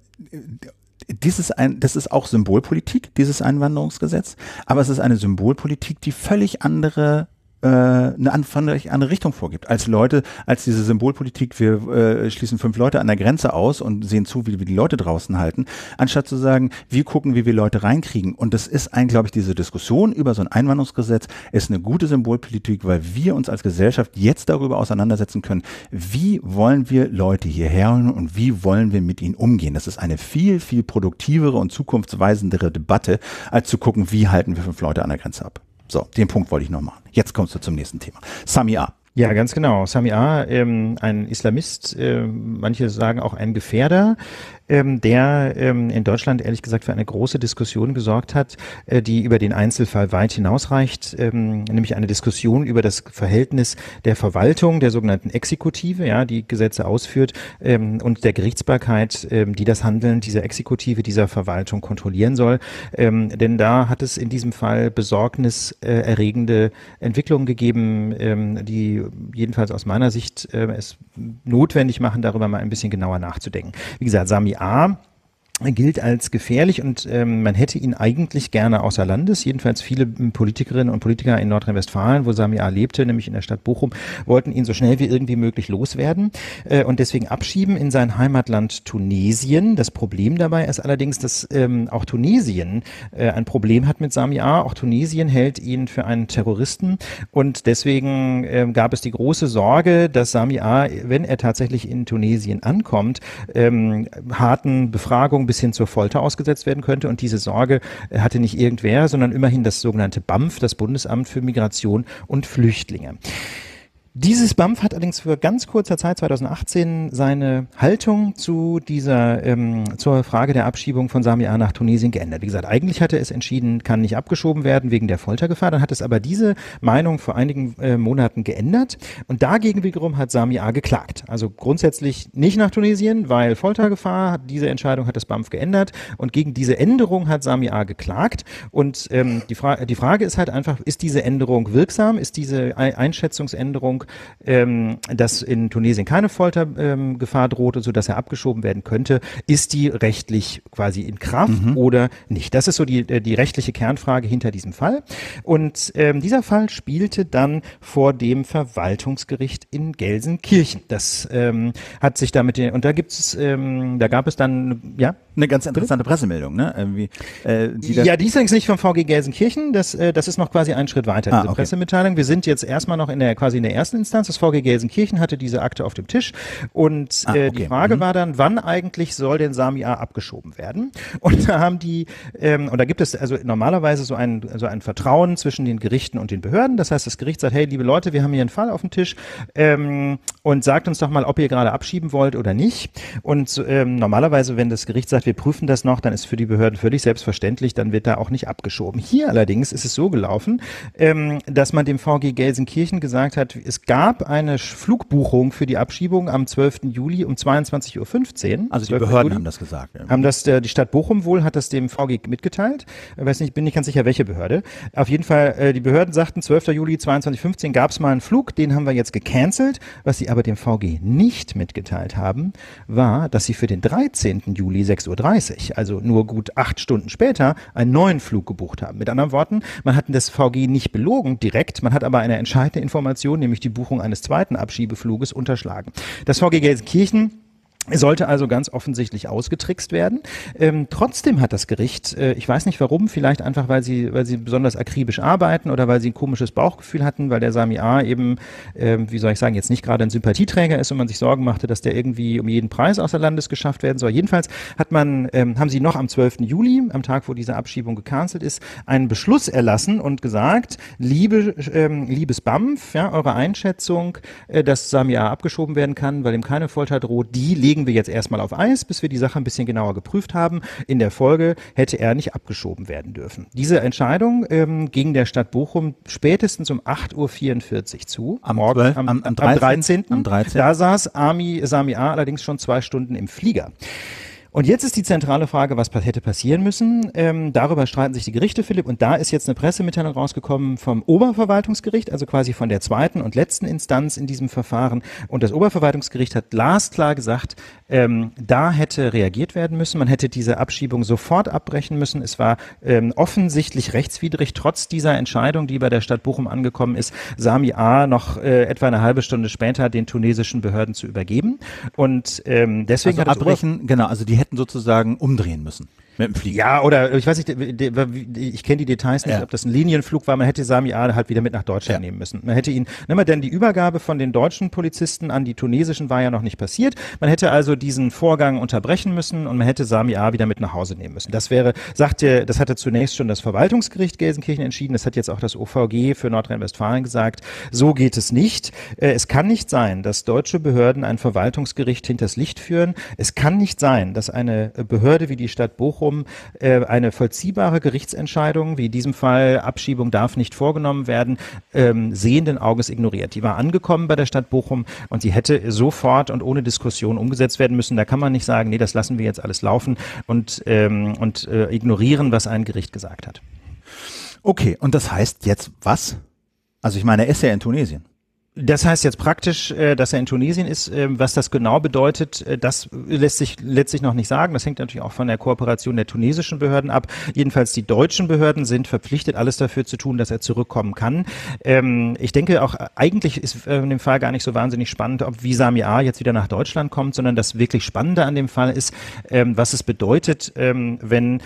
S1: das ist auch Symbolpolitik, dieses Einwanderungsgesetz, aber es ist eine Symbolpolitik, die völlig andere andere Richtung vorgibt. Als diese Symbolpolitik, wir schließen 5 Leute an der Grenze aus und sehen zu, wie wir die Leute draußen halten, anstatt zu sagen, wir gucken, wie wir Leute reinkriegen. Und das ist glaube ich, diese Diskussion über so ein Einwanderungsgesetz ist eine gute Symbolpolitik, weil wir uns als Gesellschaft jetzt darüber auseinandersetzen können, wie wollen wir Leute hierher holen und wie wollen wir mit ihnen umgehen. Das ist eine viel, viel produktivere und zukunftsweisendere Debatte, als zu gucken, wie halten wir 5 Leute an der Grenze ab. So, den Punkt wollte ich noch machen. Jetzt kommst du zum nächsten Thema. Sami A.
S2: Ja, ganz genau. Sami A., ein Islamist, manche sagen auch ein Gefährder, der in Deutschland ehrlich gesagt für eine große Diskussion gesorgt hat, die über den Einzelfall weit hinausreicht, nämlich eine Diskussion über das Verhältnis der Verwaltung, der sogenannten Exekutive, ja, die Gesetze ausführt, und der Gerichtsbarkeit, die das Handeln dieser Exekutive, dieser Verwaltung kontrollieren soll. Denn da hat es in diesem Fall besorgniserregende Entwicklungen gegeben, die jedenfalls aus meiner Sicht es notwendig machen, darüber mal ein bisschen genauer nachzudenken. Wie gesagt, Sami A. gilt als gefährlich und man hätte ihn eigentlich gerne außer Landes. Jedenfalls viele Politikerinnen und Politiker in Nordrhein-Westfalen, wo Sami A. lebte, nämlich in der Stadt Bochum, wollten ihn so schnell wie irgendwie möglich loswerden und deswegen abschieben in sein Heimatland Tunesien. Das Problem dabei ist allerdings, dass auch Tunesien ein Problem hat mit Sami A. Auch Tunesien hält ihn für einen Terroristen und deswegen gab es die große Sorge, dass Sami A., wenn er tatsächlich in Tunesien ankommt, harten Befragungen bis hin zur Folter ausgesetzt werden könnte. Und diese Sorge hatte nicht irgendwer, sondern immerhin das sogenannte BAMF, das Bundesamt für Migration und Flüchtlinge. Dieses BAMF hat allerdings für ganz kurzer Zeit, 2018, seine Haltung zu zur Frage der Abschiebung von Sami A. nach Tunesien geändert. Wie gesagt, eigentlich hatte es entschieden, kann nicht abgeschoben werden wegen der Foltergefahr. Dann hat es aber diese Meinung vor einigen Monaten geändert. Und dagegen wiederum hat Sami A. geklagt. Also grundsätzlich nicht nach Tunesien, weil Foltergefahr. Diese Entscheidung hat das BAMF geändert. Und gegen diese Änderung hat Sami A. geklagt. Und die Frage ist halt einfach, ist diese Änderung wirksam? Ist diese Einschätzungsänderung, dass in Tunesien keine Foltergefahr drohte, sodass er abgeschoben werden könnte, ist die rechtlich quasi in Kraft oder nicht? Das ist so die rechtliche Kernfrage hinter diesem Fall. Und dieser Fall spielte dann vor dem Verwaltungsgericht in Gelsenkirchen. Das hat sich damit, und da gab es dann, ja?
S1: Eine ganz interessante Pressemeldung, ne? Irgendwie,
S2: die ist allerdings nicht vom VG Gelsenkirchen, das ist noch quasi einen Schritt weiter, diese Pressemitteilung. Wir sind jetzt erstmal noch in der ersten Instanz. Das VG Gelsenkirchen hatte diese Akte auf dem Tisch und die Frage war dann, wann eigentlich soll denn Sami A. abgeschoben werden? Und da haben die, und da gibt es also normalerweise so ein Vertrauen zwischen den Gerichten und den Behörden. Das heißt, das Gericht sagt, hey, liebe Leute, wir haben hier einen Fall auf dem Tisch und sagt uns doch mal, ob ihr gerade abschieben wollt oder nicht. Und normalerweise, wenn das Gericht sagt, wir prüfen das noch, dann ist für die Behörden völlig selbstverständlich, dann wird da auch nicht abgeschoben. Hier allerdings ist es so gelaufen, dass man dem VG Gelsenkirchen gesagt hat, es gab eine Flugbuchung für die Abschiebung am 12. Juli um 22:15 Uhr.
S1: Also die Behörden haben das gesagt.
S2: Haben das, die Stadt Bochum wohl hat das dem VG mitgeteilt. Ich weiß nicht, bin nicht ganz sicher, welche Behörde. Auf jeden Fall, die Behörden sagten, 12. Juli 22:15 gab es mal einen Flug, den haben wir jetzt gecancelt. Was sie aber dem VG nicht mitgeteilt haben, war, dass sie für den 13. Juli 6:30 Uhr, also nur gut 8 Stunden später, einen neuen Flug gebucht haben. Mit anderen Worten, man hat das VG nicht belogen direkt, man hat aber eine entscheidende Information, nämlich die Buchung eines zweiten Abschiebefluges unterschlagen. Das VG Gelsenkirchen sollte also ganz offensichtlich ausgetrickst werden. Trotzdem hat das Gericht, ich weiß nicht warum, vielleicht einfach, weil sie besonders akribisch arbeiten oder weil sie ein komisches Bauchgefühl hatten, weil der Sami A. eben, wie soll ich sagen, jetzt nicht gerade ein Sympathieträger ist und man sich Sorgen machte, dass der irgendwie um jeden Preis außer Landes geschafft werden soll. Jedenfalls haben sie noch am 12. Juli, am Tag, wo diese Abschiebung gecancelt ist, einen Beschluss erlassen und gesagt, liebes BAMF, ja, eure Einschätzung, dass Sami A. abgeschoben werden kann, weil ihm keine Folter droht, die legen wir jetzt erstmal auf Eis, bis wir die Sache ein bisschen genauer geprüft haben. In der Folge hätte er nicht abgeschoben werden dürfen. Diese Entscheidung ging der Stadt Bochum spätestens um 8:44 Uhr zu.
S1: Am 13.
S2: Da saß Sami A. allerdings schon 2 Stunden im Flieger. Und jetzt ist die zentrale Frage, was hätte passieren müssen. Darüber streiten sich die Gerichte, Philipp, und da ist jetzt eine Pressemitteilung rausgekommen vom Oberverwaltungsgericht, also quasi von der zweiten und letzten Instanz in diesem Verfahren. Und das Oberverwaltungsgericht hat glasklar gesagt, da hätte reagiert werden müssen. Man hätte diese Abschiebung sofort abbrechen müssen. Es war offensichtlich rechtswidrig, trotz dieser Entscheidung, die bei der Stadt Bochum angekommen ist, Sami A. noch etwa eine halbe Stunde später den tunesischen Behörden zu übergeben. Und deswegen
S1: also abbrechen, genau, also die hätten sozusagen umdrehen müssen mit dem Flieger.
S2: Ja, oder ich weiß nicht, ich kenne die Details nicht, ob das ein Linienflug war, man hätte Sami A. halt wieder mit nach Deutschland nehmen müssen. Man hätte ihn, denn die Übergabe von den deutschen Polizisten an die tunesischen war ja noch nicht passiert. Man hätte also diesen Vorgang unterbrechen müssen und man hätte Sami A. wieder mit nach Hause nehmen müssen. Das hatte zunächst schon das Verwaltungsgericht Gelsenkirchen entschieden, das hat jetzt auch das OVG für Nordrhein-Westfalen gesagt, so geht es nicht. Es kann nicht sein, dass deutsche Behörden ein Verwaltungsgericht hinters Licht führen. Es kann nicht sein, dass eine Behörde wie die Stadt Bochum eine vollziehbare Gerichtsentscheidung, wie in diesem Fall Abschiebung darf nicht vorgenommen werden, sehenden Auges ignoriert. Die war angekommen bei der Stadt Bochum und sie hätte sofort und ohne Diskussion umgesetzt werden müssen. Da kann man nicht sagen, nee, das lassen wir jetzt alles laufen und ignorieren, was ein Gericht gesagt hat.
S1: Okay, und das heißt jetzt was? Also ich meine, er ist ja in Tunesien.
S2: Das heißt jetzt praktisch, dass er in Tunesien ist. Was das genau bedeutet, das lässt sich letztlich noch nicht sagen. Das hängt natürlich auch von der Kooperation der tunesischen Behörden ab. Jedenfalls die deutschen Behörden sind verpflichtet, alles dafür zu tun, dass er zurückkommen kann. Ich denke auch, eigentlich ist in dem Fall gar nicht so wahnsinnig spannend, wie Sami A. jetzt wieder nach Deutschland kommt, sondern das wirklich Spannende an dem Fall ist, was es bedeutet, wenn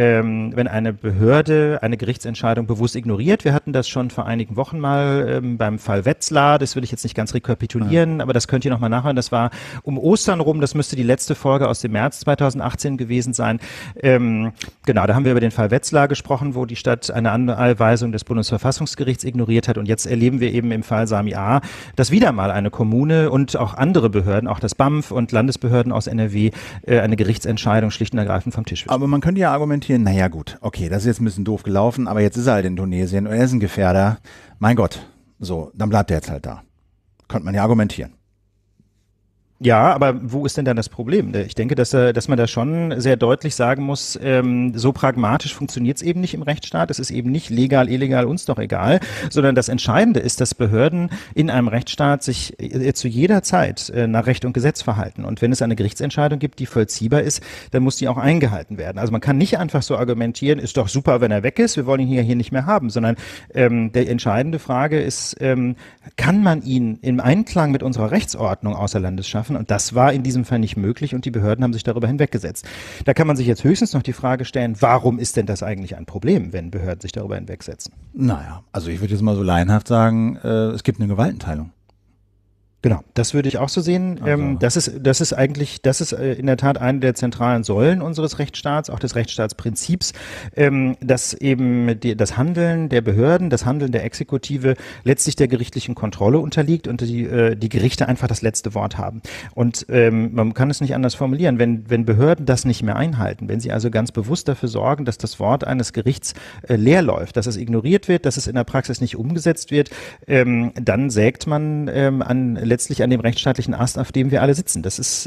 S2: eine Behörde eine Gerichtsentscheidung bewusst ignoriert. Wir hatten das schon vor einigen Wochen mal beim Fall Wetzlar. Das will ich jetzt nicht ganz rekapitulieren, aber das könnt ihr nochmal nachhören. Das war um Ostern rum, das müsste die letzte Folge aus dem März 2018 gewesen sein. Genau, da haben wir über den Fall Wetzlar gesprochen, wo die Stadt eine Anweisung des Bundesverfassungsgerichts ignoriert hat und jetzt erleben wir eben im Fall Sami A., dass wieder mal eine Kommune und auch andere Behörden, auch das BAMF und Landesbehörden aus NRW, eine Gerichtsentscheidung schlicht und ergreifend vom Tisch wissen.
S1: Aber man könnte ja argumentieren, naja gut, okay, das ist jetzt ein bisschen doof gelaufen, aber jetzt ist er halt in Tunesien und er ist ein Gefährder. Mein Gott. So, dann bleibt er jetzt halt da. Könnte man ja argumentieren.
S2: Ja, aber wo ist denn dann das Problem? Ich denke, dass man da schon sehr deutlich sagen muss, so pragmatisch funktioniert es eben nicht im Rechtsstaat. Es ist eben nicht legal, illegal, uns doch egal, sondern das Entscheidende ist, dass Behörden in einem Rechtsstaat sich zu jeder Zeit nach Recht und Gesetz verhalten. Und wenn es eine Gerichtsentscheidung gibt, die vollziehbar ist, dann muss die auch eingehalten werden. Also man kann nicht einfach so argumentieren, ist doch super, wenn er weg ist, wir wollen ihn hier nicht mehr haben, sondern die entscheidende Frage ist, kann man ihn im Einklang mit unserer Rechtsordnung außer Landes schaffen? treffen und das war in diesem Fall nicht möglich und die Behörden haben sich darüber hinweggesetzt. Da kann man sich jetzt höchstens noch die Frage stellen, warum ist denn das eigentlich ein Problem, wenn Behörden sich darüber hinwegsetzen?
S1: Naja, also ich würde jetzt mal so laienhaft sagen, es gibt eine Gewaltenteilung.
S2: Genau, das würde ich auch so sehen. Das ist in der Tat eine der zentralen Säulen unseres Rechtsstaats, auch des Rechtsstaatsprinzips, dass eben das Handeln der Behörden, das Handeln der Exekutive letztlich der gerichtlichen Kontrolle unterliegt und die Gerichte einfach das letzte Wort haben. Und man kann es nicht anders formulieren, wenn Behörden das nicht mehr einhalten, wenn sie also ganz bewusst dafür sorgen, dass das Wort eines Gerichts leer läuft, dass es ignoriert wird, dass es in der Praxis nicht umgesetzt wird, dann sägt man letztlich an dem rechtsstaatlichen Ast, auf dem wir alle sitzen. Das ist,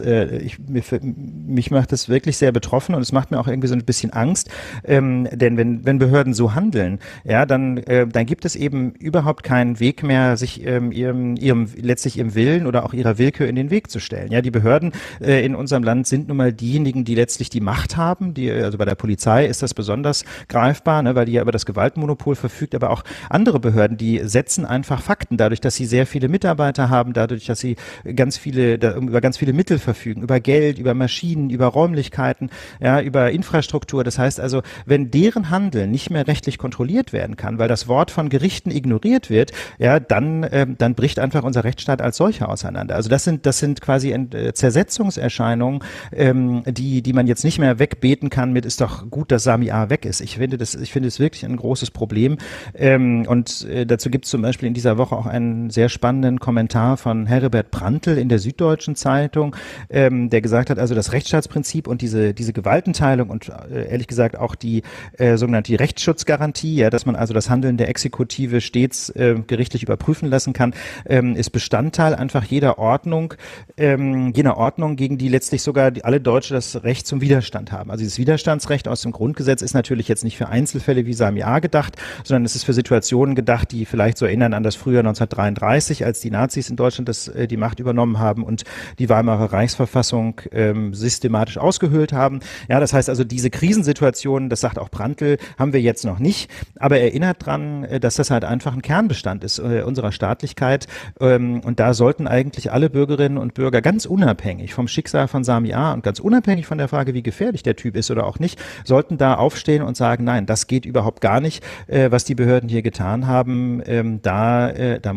S2: mich macht das wirklich sehr betroffen und es macht mir auch irgendwie so ein bisschen Angst, denn wenn Behörden so handeln, ja, dann gibt es eben überhaupt keinen Weg mehr, sich letztlich ihrem Willen oder auch ihrer Willkür in den Weg zu stellen. Ja, die Behörden in unserem Land sind nun mal diejenigen, die letztlich die Macht haben. Also bei der Polizei ist das besonders greifbar, ne, weil die ja über das Gewaltmonopol verfügt, aber auch andere Behörden, die setzen einfach Fakten, dadurch, dass sie sehr viele Mitarbeiter haben, dadurch, dass sie über ganz viele Mittel verfügen, über Geld, über Maschinen, über Räumlichkeiten, ja, über Infrastruktur. Das heißt also, wenn deren Handeln nicht mehr rechtlich kontrolliert werden kann, weil das Wort von Gerichten ignoriert wird, ja, dann bricht einfach unser Rechtsstaat als solcher auseinander. Also das sind quasi Zersetzungserscheinungen, die man jetzt nicht mehr wegbeten kann mit, ist doch gut, dass Sami A. weg ist. Ich finde es wirklich ein großes Problem. Und dazu gibt es zum Beispiel in dieser Woche auch einen sehr spannenden Kommentar von Herbert Prantl in der Süddeutschen Zeitung, der gesagt hat, also das Rechtsstaatsprinzip und diese Gewaltenteilung und ehrlich gesagt auch die sogenannte Rechtsschutzgarantie, ja, dass man also das Handeln der Exekutive stets gerichtlich überprüfen lassen kann, ist Bestandteil einfach jener Ordnung, gegen die letztlich sogar alle Deutsche das Recht zum Widerstand haben. Also dieses Widerstandsrecht aus dem Grundgesetz ist natürlich jetzt nicht für Einzelfälle wie Sami A. gedacht, sondern es ist für Situationen gedacht, die vielleicht so erinnern an das Frühjahr 1933, als die Nazis in Deutschland die Macht übernommen haben und die Weimarer Reichsverfassung systematisch ausgehöhlt haben. Ja, das heißt also, diese Krisensituationen, das sagt auch Prantl, haben wir jetzt noch nicht, aber erinnert dran, dass das halt einfach ein Kernbestand ist unserer Staatlichkeit und da sollten eigentlich alle Bürgerinnen und Bürger ganz unabhängig vom Schicksal von Sami A. und ganz unabhängig von der Frage, wie gefährlich der Typ ist oder auch nicht, sollten da aufstehen und sagen, nein, das geht überhaupt gar nicht, was die Behörden hier getan haben. Da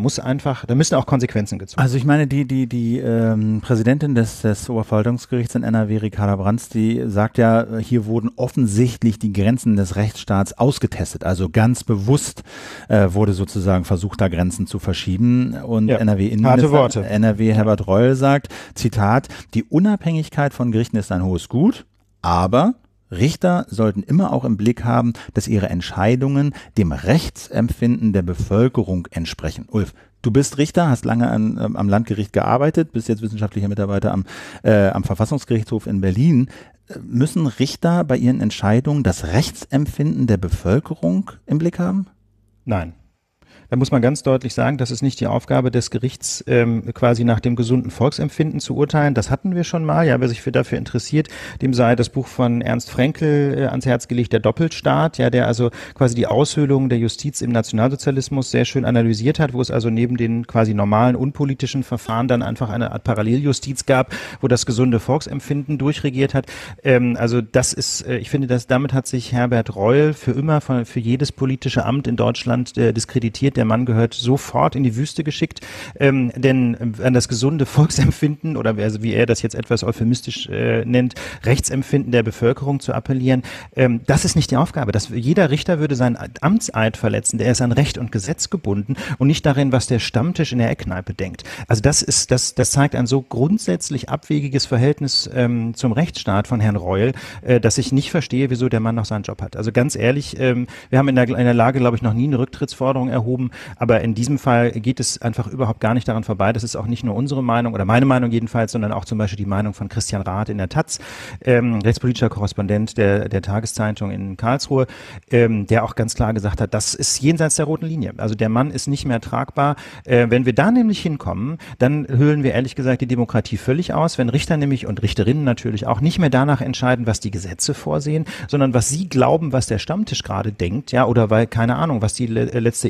S2: müssen auch Konsequenzen gezogen werden.
S1: Also ich meine, die Präsidentin des Oberverwaltungsgerichts in NRW, Ricarda Brands, die sagt ja, hier wurden offensichtlich die Grenzen des Rechtsstaats ausgetestet. Also ganz bewusst wurde sozusagen versucht, da Grenzen zu verschieben. Und
S2: ja,
S1: NRW-Innenminister Herbert Reul sagt, Zitat, die Unabhängigkeit von Gerichten ist ein hohes Gut, aber Richter sollten immer auch im Blick haben, dass ihre Entscheidungen dem Rechtsempfinden der Bevölkerung entsprechen. Ulf, du bist Richter, hast lange am Landgericht gearbeitet, bist jetzt wissenschaftlicher Mitarbeiter am Verfassungsgerichtshof in Berlin. Müssen Richter bei ihren Entscheidungen das Rechtsempfinden der Bevölkerung im Blick haben?
S2: Nein. Da muss man ganz deutlich sagen, das ist nicht die Aufgabe des Gerichts, quasi nach dem gesunden Volksempfinden zu urteilen. Das hatten wir schon mal. Ja, wer sich dafür interessiert, dem sei das Buch von Ernst Fraenkel ans Herz gelegt, Der Doppelstaat, ja, der also quasi die Aushöhlung der Justiz im Nationalsozialismus sehr schön analysiert hat, wo es also neben den quasi normalen unpolitischen Verfahren dann einfach eine Art Paralleljustiz gab, wo das gesunde Volksempfinden durchregiert hat. Also das ist, ich finde, damit hat sich Herbert Reul für immer für jedes politische Amt in Deutschland diskreditiert. Der Mann gehört sofort in die Wüste geschickt, denn an das gesunde Volksempfinden oder wie er das jetzt etwas euphemistisch nennt, Rechtsempfinden der Bevölkerung zu appellieren, das ist nicht die Aufgabe. Jeder Richter würde seinen Amtseid verletzen, der ist an Recht und Gesetz gebunden und nicht darin, was der Stammtisch in der Eckkneipe denkt. Also das zeigt ein so grundsätzlich abwegiges Verhältnis zum Rechtsstaat von Herrn Reul, dass ich nicht verstehe, wieso der Mann noch seinen Job hat. Also ganz ehrlich, wir haben in der Lage, glaube ich, noch nie eine Rücktrittsforderung erhoben, aber in diesem Fall geht es einfach überhaupt gar nicht daran vorbei. Das ist auch nicht nur unsere Meinung oder meine Meinung jedenfalls, sondern auch zum Beispiel die Meinung von Christian Rath in der taz, rechtspolitischer Korrespondent der Tageszeitung in Karlsruhe, der auch ganz klar gesagt hat, das ist jenseits der roten Linie. Also der Mann ist nicht mehr tragbar. Wenn wir da nämlich hinkommen, dann höhlen wir ehrlich gesagt die Demokratie völlig aus, wenn Richter nämlich und Richterinnen natürlich auch nicht mehr danach entscheiden, was die Gesetze vorsehen, sondern was sie glauben, was der Stammtisch gerade denkt, ja, oder weil, keine Ahnung, was die letzte Infratest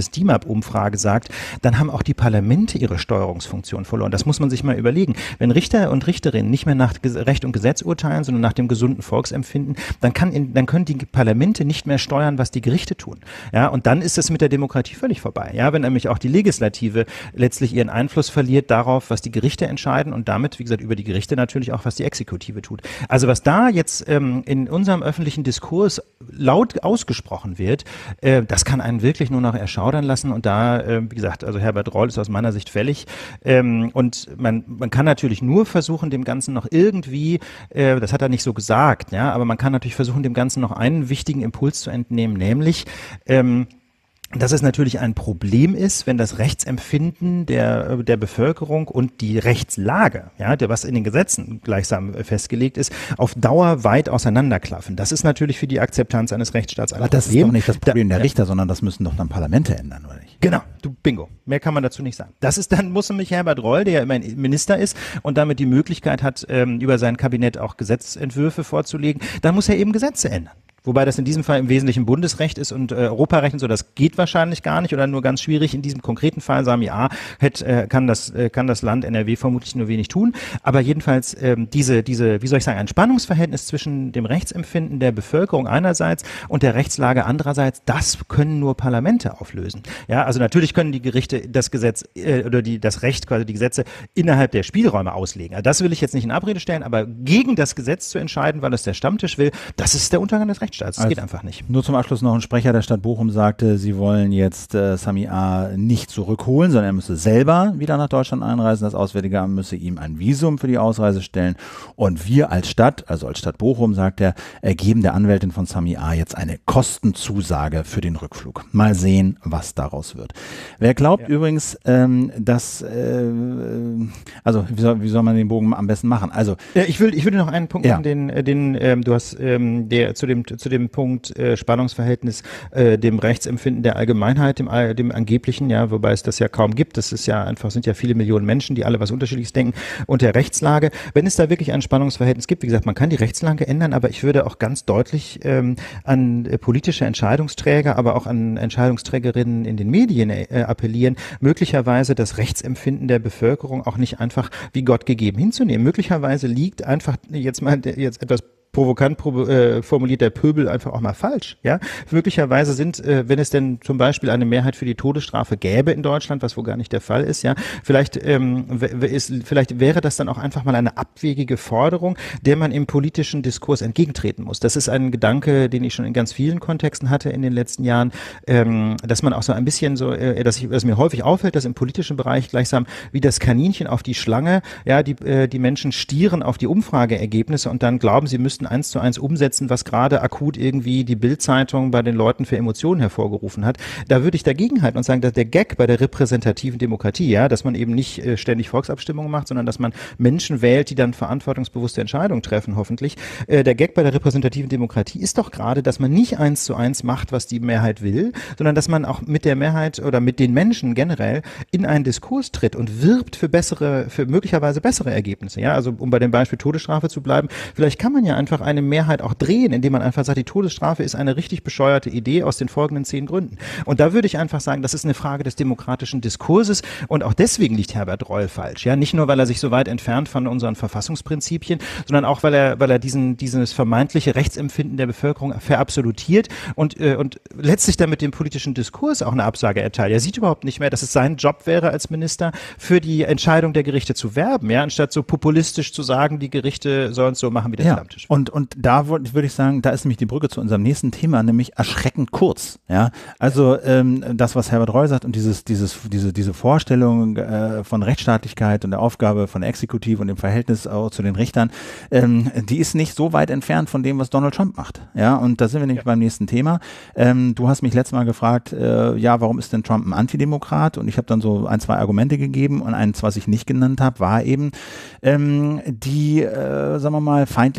S2: übrigens DIMAP-Umfrage sagt, dann haben auch die Parlamente ihre Steuerungsfunktion verloren. Das muss man sich mal überlegen. Wenn Richter und Richterinnen nicht mehr nach Recht und Gesetz urteilen, sondern nach dem gesunden Volksempfinden, dann können die Parlamente nicht mehr steuern, was die Gerichte tun. Ja, und dann ist es mit der Demokratie völlig vorbei. Ja, wenn nämlich auch die Legislative letztlich ihren Einfluss verliert darauf, was die Gerichte entscheiden und damit, wie gesagt, über die Gerichte natürlich auch, was die Exekutive tut. Also was da jetzt in unserem öffentlichen Diskurs laut ausgesprochen wird, das kann einen wirklich nur noch erschaudern lassen und da, wie gesagt, also Herbert Reul ist aus meiner Sicht fällig und man kann natürlich nur versuchen, dem Ganzen noch irgendwie, das hat er nicht so gesagt, ja, aber man kann natürlich versuchen, dem Ganzen noch einen wichtigen Impuls zu entnehmen, nämlich dass es natürlich ein Problem ist, wenn das Rechtsempfinden der Bevölkerung und die Rechtslage, ja, was in den Gesetzen gleichsam festgelegt ist, auf Dauer weit auseinanderklaffen. Das ist natürlich für die Akzeptanz eines Rechtsstaats ein Problem.
S1: Das ist doch nicht das Problem der Richter, sondern das müssen doch dann Parlamente ändern, oder nicht?
S2: Genau, bingo. Mehr kann man dazu nicht sagen. Das ist dann, muss nämlich Herbert Reul, der ja immer Minister ist und damit die Möglichkeit hat, über sein Kabinett auch Gesetzentwürfe vorzulegen, dann muss er eben Gesetze ändern. Wobei das in diesem Fall im Wesentlichen Bundesrecht ist und Europarecht und so, das geht wahrscheinlich gar nicht oder nur ganz schwierig. In diesem konkreten Fall, Sami A., kann das Land NRW vermutlich nur wenig tun. Aber jedenfalls diese, wie soll ich sagen, ein Spannungsverhältnis zwischen dem Rechtsempfinden der Bevölkerung einerseits und der Rechtslage andererseits, das können nur Parlamente auflösen. Ja, also natürlich können die Gerichte das Gesetz oder das Recht, quasi die Gesetze innerhalb der Spielräume auslegen. Also das will ich jetzt nicht in Abrede stellen, aber gegen das Gesetz zu entscheiden, weil es der Stammtisch will, das ist der Untergang des Rechtsstaats. Das geht einfach nicht.
S1: Nur zum Abschluss noch ein Sprecher der Stadt Bochum sagte, sie wollen jetzt Sami A. nicht zurückholen, sondern er müsse selber wieder nach Deutschland einreisen. Das Auswärtige Amt müsse ihm ein Visum für die Ausreise stellen. Und wir als Stadt, also als Stadt Bochum, sagt er, geben der Anwältin von Sami A. jetzt eine Kostenzusage für den Rückflug. Mal sehen, was daraus wird. Wer glaubt übrigens, dass, also wie soll man den Bogen am besten machen? Also
S2: ich würde noch einen Punkt machen, du hast zu dem Punkt Spannungsverhältnis dem Rechtsempfinden der Allgemeinheit, dem angeblichen, ja, wobei es das ja kaum gibt. Das ist ja einfach, sind ja viele Millionen Menschen, die alle was Unterschiedliches denken, und der Rechtslage. Wenn es da wirklich ein Spannungsverhältnis gibt, wie gesagt, man kann die Rechtslage ändern, aber ich würde auch ganz deutlich an politische Entscheidungsträger, aber auch an Entscheidungsträgerinnen in den Medien appellieren, möglicherweise das Rechtsempfinden der Bevölkerung auch nicht einfach wie Gott gegeben hinzunehmen. Möglicherweise liegt einfach jetzt etwas provokant formuliert der Pöbel einfach auch mal falsch. Ja, möglicherweise wenn es denn zum Beispiel eine Mehrheit für die Todesstrafe gäbe in Deutschland, was wohl gar nicht der Fall ist, ja, vielleicht wäre das dann auch einfach mal eine abwegige Forderung, der man im politischen Diskurs entgegentreten muss. Das ist ein Gedanke, den ich schon in ganz vielen Kontexten hatte in den letzten Jahren, dass man auch so ein bisschen so, dass mir häufig auffällt, dass im politischen Bereich gleichsam wie das Kaninchen auf die Schlange, ja, die Menschen stieren auf die Umfrageergebnisse und dann glauben, sie müssten 1:1 umsetzen, was gerade akut irgendwie die Bild-Zeitung bei den Leuten für Emotionen hervorgerufen hat. Da würde ich dagegen halten und sagen, dass der Gag bei der repräsentativen Demokratie, ja, dass man eben nicht ständig Volksabstimmungen macht, sondern dass man Menschen wählt, die dann verantwortungsbewusste Entscheidungen treffen, hoffentlich. Der Gag bei der repräsentativen Demokratie ist doch gerade, dass man nicht 1:1 macht, was die Mehrheit will, sondern dass man auch mit der Mehrheit oder mit den Menschen generell in einen Diskurs tritt und wirbt für möglicherweise bessere Ergebnisse. Ja, also um bei dem Beispiel Todesstrafe zu bleiben, vielleicht kann man ja einfach eine Mehrheit auch drehen, indem man einfach sagt, die Todesstrafe ist eine richtig bescheuerte Idee aus den folgenden 10 Gründen. Und da würde ich einfach sagen, das ist eine Frage des demokratischen Diskurses und auch deswegen liegt Herbert Reul falsch. Ja, nicht nur, weil er sich so weit entfernt von unseren Verfassungsprinzipien, sondern auch, weil er dieses vermeintliche Rechtsempfinden der Bevölkerung verabsolutiert und letztlich damit dem politischen Diskurs auch eine Absage erteilt. Er sieht überhaupt nicht mehr, dass es sein Job wäre als Minister, für die Entscheidung der Gerichte zu werben, ja, anstatt so populistisch zu sagen, die Gerichte sollen es so machen, wie der Stammtisch will.
S1: Und da würde ich sagen, da ist nämlich die Brücke zu unserem nächsten Thema, nämlich erschreckend kurz. Ja, also das, was Herbert Reul sagt und diese Vorstellung von Rechtsstaatlichkeit und der Aufgabe von der Exekutive und dem Verhältnis auch zu den Richtern, die ist nicht so weit entfernt von dem, was Donald Trump macht. Ja, und da sind wir nämlich beim nächsten Thema. Du hast mich letztes Mal gefragt, warum ist denn Trump ein Antidemokrat? Und ich habe dann so 1, 2 Argumente gegeben und eins, was ich nicht genannt habe, war eben die, sagen wir mal, Feindlichkeit gegen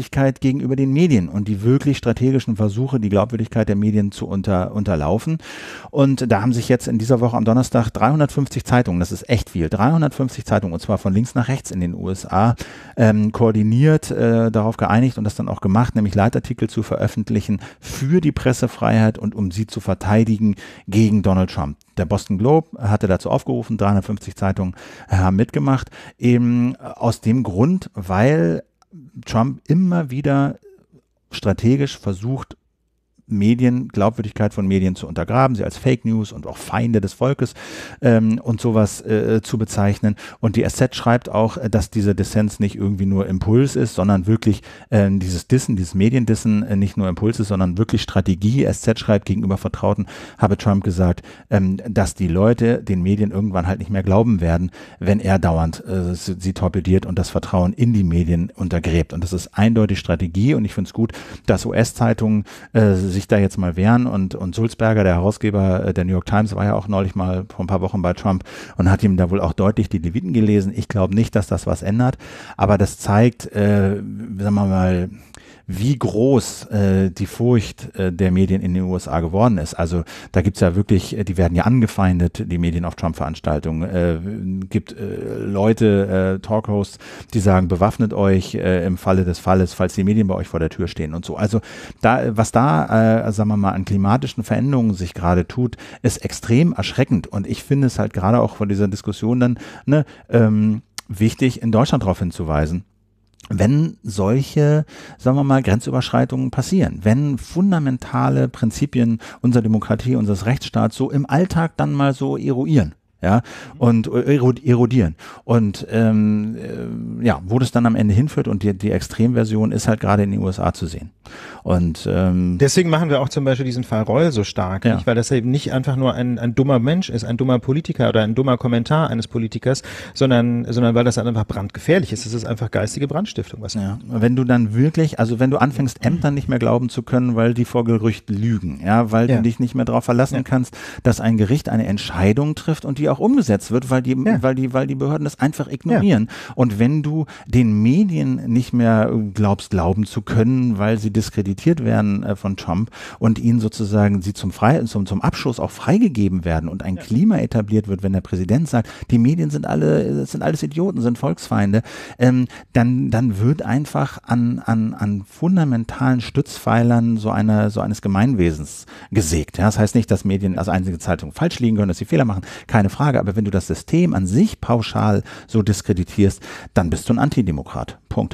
S1: gegenüber den Medien und die wirklich strategischen Versuche, die Glaubwürdigkeit der Medien zu unterlaufen. Und da haben sich jetzt in dieser Woche am Donnerstag 350 Zeitungen, das ist echt viel, 350 Zeitungen, und zwar von links nach rechts in den USA, koordiniert darauf geeinigt und das dann auch gemacht, nämlich Leitartikel zu veröffentlichen für die Pressefreiheit und um sie zu verteidigen gegen Donald Trump. Der Boston Globe hatte dazu aufgerufen, 350 Zeitungen haben mitgemacht, eben aus dem Grund, weil Trump immer wieder strategisch versucht, Glaubwürdigkeit von Medien zu untergraben, sie als Fake News und auch Feinde des Volkes und sowas zu bezeichnen. Und die SZ schreibt auch, dass diese Dissens nicht irgendwie nur Impuls ist, sondern wirklich dieses Mediendissen nicht nur Impuls ist, sondern wirklich Strategie. SZ schreibt, gegenüber Vertrauten habe Trump gesagt, dass die Leute den Medien irgendwann halt nicht mehr glauben werden, wenn er dauernd sie torpediert und das Vertrauen in die Medien untergräbt. Und das ist eindeutig Strategie und ich finde es gut, dass US-Zeitungen sich da jetzt mal wehren und Sulzberger, der Herausgeber der New York Times, war ja auch neulich mal vor ein paar Wochen bei Trump und hat ihm da wohl auch deutlich die Leviten gelesen. Ich glaube nicht, dass das was ändert, aber das zeigt, sagen wir mal, wie groß die Furcht der Medien in den USA geworden ist. Also da gibt's ja wirklich, die werden ja angefeindet, die Medien auf Trump-Veranstaltungen. Gibt Leute, Talkhosts, die sagen, bewaffnet euch im Falle des Falles, falls die Medien bei euch vor der Tür stehen und so. Also was da, sagen wir mal, an klimatischen Veränderungen sich gerade tut, ist extrem erschreckend. Und ich finde es halt gerade auch von dieser Diskussion dann wichtig, in Deutschland darauf hinzuweisen, wenn solche, sagen wir mal, Grenzüberschreitungen passieren, wenn fundamentale Prinzipien unserer Demokratie, unseres Rechtsstaats so im Alltag dann mal so eruieren. Ja, und erodieren. Und wo das dann am Ende hinführt und die Extremversion ist halt gerade in den USA zu sehen. Und
S2: deswegen machen wir auch zum Beispiel diesen Fall Reul so stark, nicht? Weil das eben nicht einfach nur ein dummer Mensch ist, ein dummer Politiker oder ein dummer Kommentar eines Politikers, sondern weil das einfach brandgefährlich ist. Das ist einfach geistige Brandstiftung.
S1: Wenn du dann wirklich, also wenn du anfängst, Ämtern nicht mehr glauben zu können, weil die vor Gericht lügen, weil du dich nicht mehr darauf verlassen kannst, dass ein Gericht eine Entscheidung trifft und die auch umgesetzt wird, weil die Behörden das einfach ignorieren. Und wenn du den Medien nicht mehr glauben zu können, weil sie diskreditiert werden von Trump und ihnen sozusagen sie zum Abschuss auch freigegeben werden und ein Klima etabliert wird, wenn der Präsident sagt, die Medien sind alles Idioten, sind Volksfeinde, dann wird einfach an fundamentalen Stützpfeilern so eines Gemeinwesens gesägt. Das heißt nicht, dass Medien als einzige Zeitung falsch liegen können, dass sie Fehler machen, keine Frage, aber wenn du das System an sich pauschal so diskreditierst, dann bist du ein Antidemokrat. Punkt.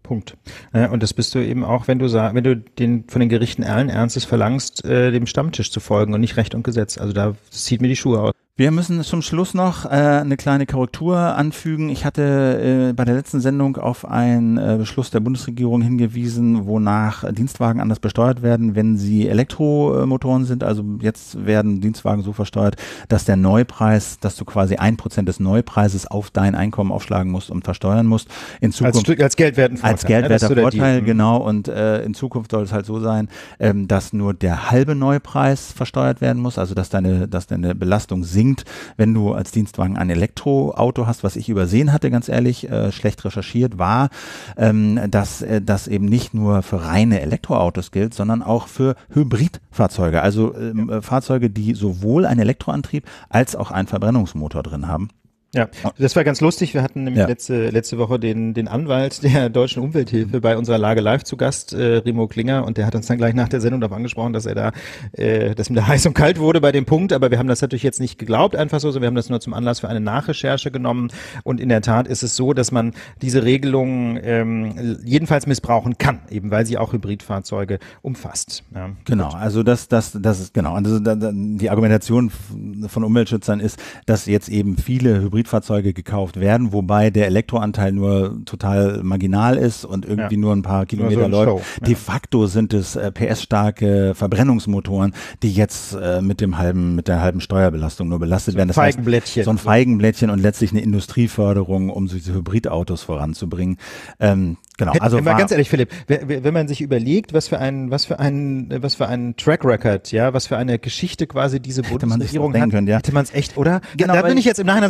S2: Und das bist du eben auch, wenn du von den Gerichten allen Ernstes verlangst, dem Stammtisch zu folgen und nicht Recht und Gesetz. Also da zieht mir die Schuhe aus.
S1: Wir müssen zum Schluss noch eine kleine Korrektur anfügen. Ich hatte bei der letzten Sendung auf einen Beschluss der Bundesregierung hingewiesen, wonach Dienstwagen anders besteuert werden, wenn sie Elektromotoren sind. Also jetzt werden Dienstwagen so versteuert, dass der Neupreis, dass du quasi 1% des Neupreises auf dein Einkommen aufschlagen musst und versteuern musst. In Zukunft
S2: als geldwerten Vorteil.
S1: Als geldwerter Vorteil, genau. Und in Zukunft soll es halt so sein, dass nur der halbe Neupreis versteuert werden muss, also dass deine Belastung sinkt, wenn du als Dienstwagen ein Elektroauto hast. Was ich übersehen hatte, ganz ehrlich, schlecht recherchiert, war, dass das eben nicht nur für reine Elektroautos gilt, sondern auch für Hybridfahrzeuge, also Fahrzeuge, die sowohl einen Elektroantrieb als auch einen Verbrennungsmotor drin haben.
S2: Ja, das war ganz lustig. Wir hatten nämlich letzte Woche den Anwalt der Deutschen Umwelthilfe bei unserer Lage live zu Gast, Remo Klinger, und der hat uns dann gleich nach der Sendung darauf angesprochen, dass ihm da heiß und kalt wurde bei dem Punkt, aber wir haben das natürlich jetzt nicht geglaubt einfach so, wir haben das nur zum Anlass für eine Nachrecherche genommen, und in der Tat ist es so, dass man diese Regelung jedenfalls missbrauchen kann, eben weil sie auch Hybridfahrzeuge umfasst. Ja.
S1: Genau, also das ist genau. Also die Argumentation von Umweltschützern ist, dass jetzt eben viele Hybridfahrzeuge gekauft werden, wobei der Elektroanteil nur total marginal ist und irgendwie nur ein paar Kilometer läuft. De facto sind es PS-starke Verbrennungsmotoren, die jetzt mit der halben Steuerbelastung nur belastet werden. Das
S2: Feigenblättchen.
S1: Heißt, so ein Feigenblättchen und letztlich eine Industrieförderung, um diese Hybridautos voranzubringen. Genau. Also
S2: mal ganz ehrlich, Philipp, wenn man sich überlegt, was für ein Track Record, was für eine Geschichte quasi diese Bundesregierung hat, hätte man es echt, oder?
S1: Genau,
S2: Da bin ich jetzt im Nachhinein so ein bisschen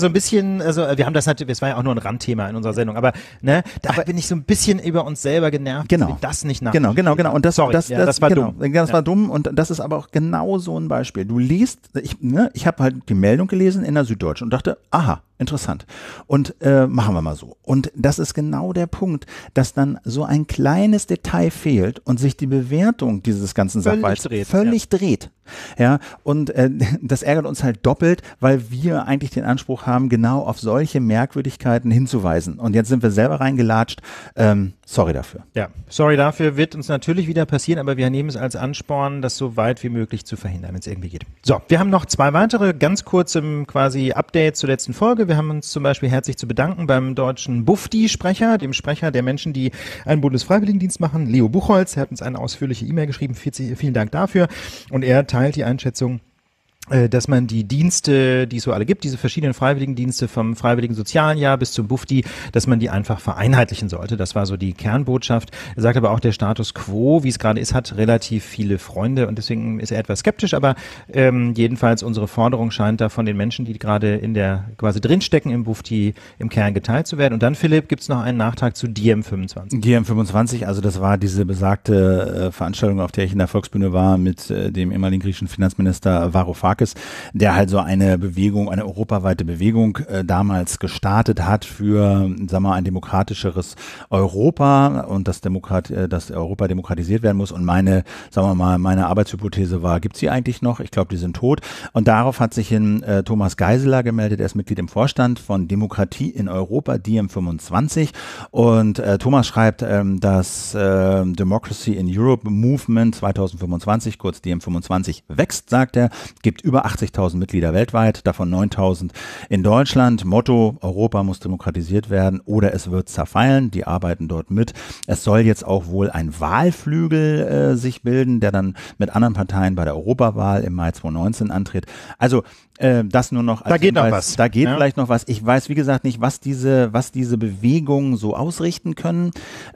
S2: bisschen, also wir haben das natürlich, es war ja auch nur ein Randthema in unserer Sendung, aber ne, da bin ich so ein bisschen über uns selber genervt, dass wir das nicht nachvollziehen.
S1: Genau. Und das war dumm. Das war dumm und das ist aber auch genau so ein Beispiel. Du liest, ich habe halt die Meldung gelesen in der Süddeutschen und dachte, aha, interessant. Und machen wir mal so. Und das ist genau der Punkt, dass dann so ein kleines Detail fehlt und sich die Bewertung dieses ganzen Sachverhalts völlig dreht. Ja, und das ärgert uns halt doppelt, weil wir eigentlich den Anspruch haben, genau auf solche Merkwürdigkeiten hinzuweisen. Und jetzt sind wir selber reingelatscht. Sorry dafür.
S2: Ja, sorry dafür, wird uns natürlich wieder passieren, aber wir nehmen es als Ansporn, das so weit wie möglich zu verhindern, wenn es irgendwie geht. So, wir haben noch 2 weitere ganz kurze quasi Updates zur letzten Folge. Wir haben uns zum Beispiel herzlich zu bedanken beim deutschen BUFDI-Sprecher, dem Sprecher der Menschen, die einen Bundesfreiwilligendienst machen, Leo Buchholz. Er hat uns eine ausführliche E-Mail geschrieben. Vielen Dank dafür. Und er teilt die Einschätzung, dass man die Dienste, die es so alle gibt, diese verschiedenen Freiwilligendienste vom Freiwilligen Sozialen Jahr bis zum BUFDI, dass man die einfach vereinheitlichen sollte. Das war so die Kernbotschaft. Er sagt aber auch, der Status quo, wie es gerade ist, hat relativ viele Freunde und deswegen ist er etwas skeptisch, aber jedenfalls unsere Forderung scheint da von den Menschen, die gerade in der quasi drinstecken im BUFDI, im Kern geteilt zu werden. Und dann, Philipp, gibt's noch einen Nachtrag zu DiEM25.
S1: DiEM25, also das war diese besagte Veranstaltung, auf der ich in der Volksbühne war mit dem ehemaligen griechischen Finanzminister Varoufakis, der halt so eine Bewegung, eine europaweite Bewegung damals gestartet hat für, sagen wir mal, ein demokratischeres Europa und dass Europa demokratisiert werden muss. Und meine Arbeitshypothese war, gibt's die eigentlich noch? Ich glaube, die sind tot. Und darauf hat sich Thomas Geisler gemeldet. Er ist Mitglied im Vorstand von Demokratie in Europa, DiEM25. Und Thomas schreibt, das Democracy in Europe Movement 2025, kurz DiEM25, wächst, sagt er, gibt über 80.000 Mitglieder weltweit, davon 9.000 in Deutschland. Motto, Europa muss demokratisiert werden oder es wird zerfallen. Die arbeiten dort mit. Es soll jetzt auch wohl ein Wahlflügel sich bilden, der dann mit anderen Parteien bei der Europawahl im Mai 2019 antritt. Also das nur noch als
S2: Da geht noch was.
S1: Da geht vielleicht noch was. Ich weiß, wie gesagt, nicht, was diese Bewegungen so ausrichten können,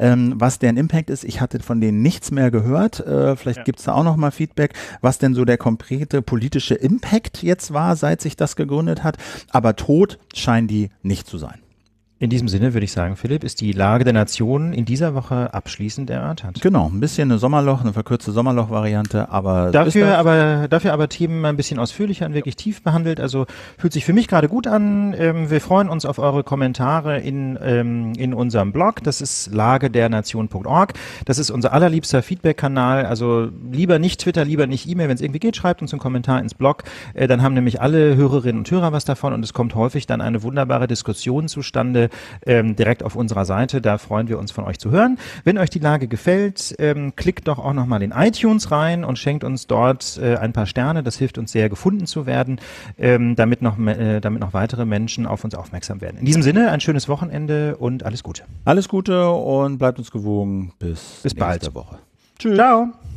S1: was deren Impact ist. Ich hatte von denen nichts mehr gehört. Vielleicht gibt's da auch noch mal Feedback, was denn so der konkrete politische Impact jetzt war, seit sich das gegründet hat. Aber tot scheinen die nicht zu sein.
S2: In diesem Sinne würde ich sagen, Philipp, ist die Lage der Nation in dieser Woche abschließend erörtert.
S1: Genau, ein bisschen eine verkürzte Sommerloch-Variante, aber
S2: dafür aber Themen ein bisschen ausführlicher und wirklich tief behandelt. Also fühlt sich für mich gerade gut an. Wir freuen uns auf eure Kommentare in unserem Blog. Das ist lagedernation.org. Das ist unser allerliebster Feedback-Kanal. Also lieber nicht Twitter, lieber nicht E-Mail. Wenn es irgendwie geht, schreibt uns einen Kommentar ins Blog. Dann haben nämlich alle Hörerinnen und Hörer was davon und es kommt häufig dann eine wunderbare Diskussion zustande, direkt auf unserer Seite. Da freuen wir uns, von euch zu hören. Wenn euch die Lage gefällt, klickt doch auch nochmal in iTunes rein und schenkt uns dort ein paar Sterne. Das hilft uns sehr, gefunden zu werden, damit noch weitere Menschen auf uns aufmerksam werden. In diesem Sinne, ein schönes Wochenende und alles Gute.
S1: Alles Gute und bleibt uns gewogen. Bis
S2: bald.
S1: nächste Woche.
S2: Tschüss. Ciao.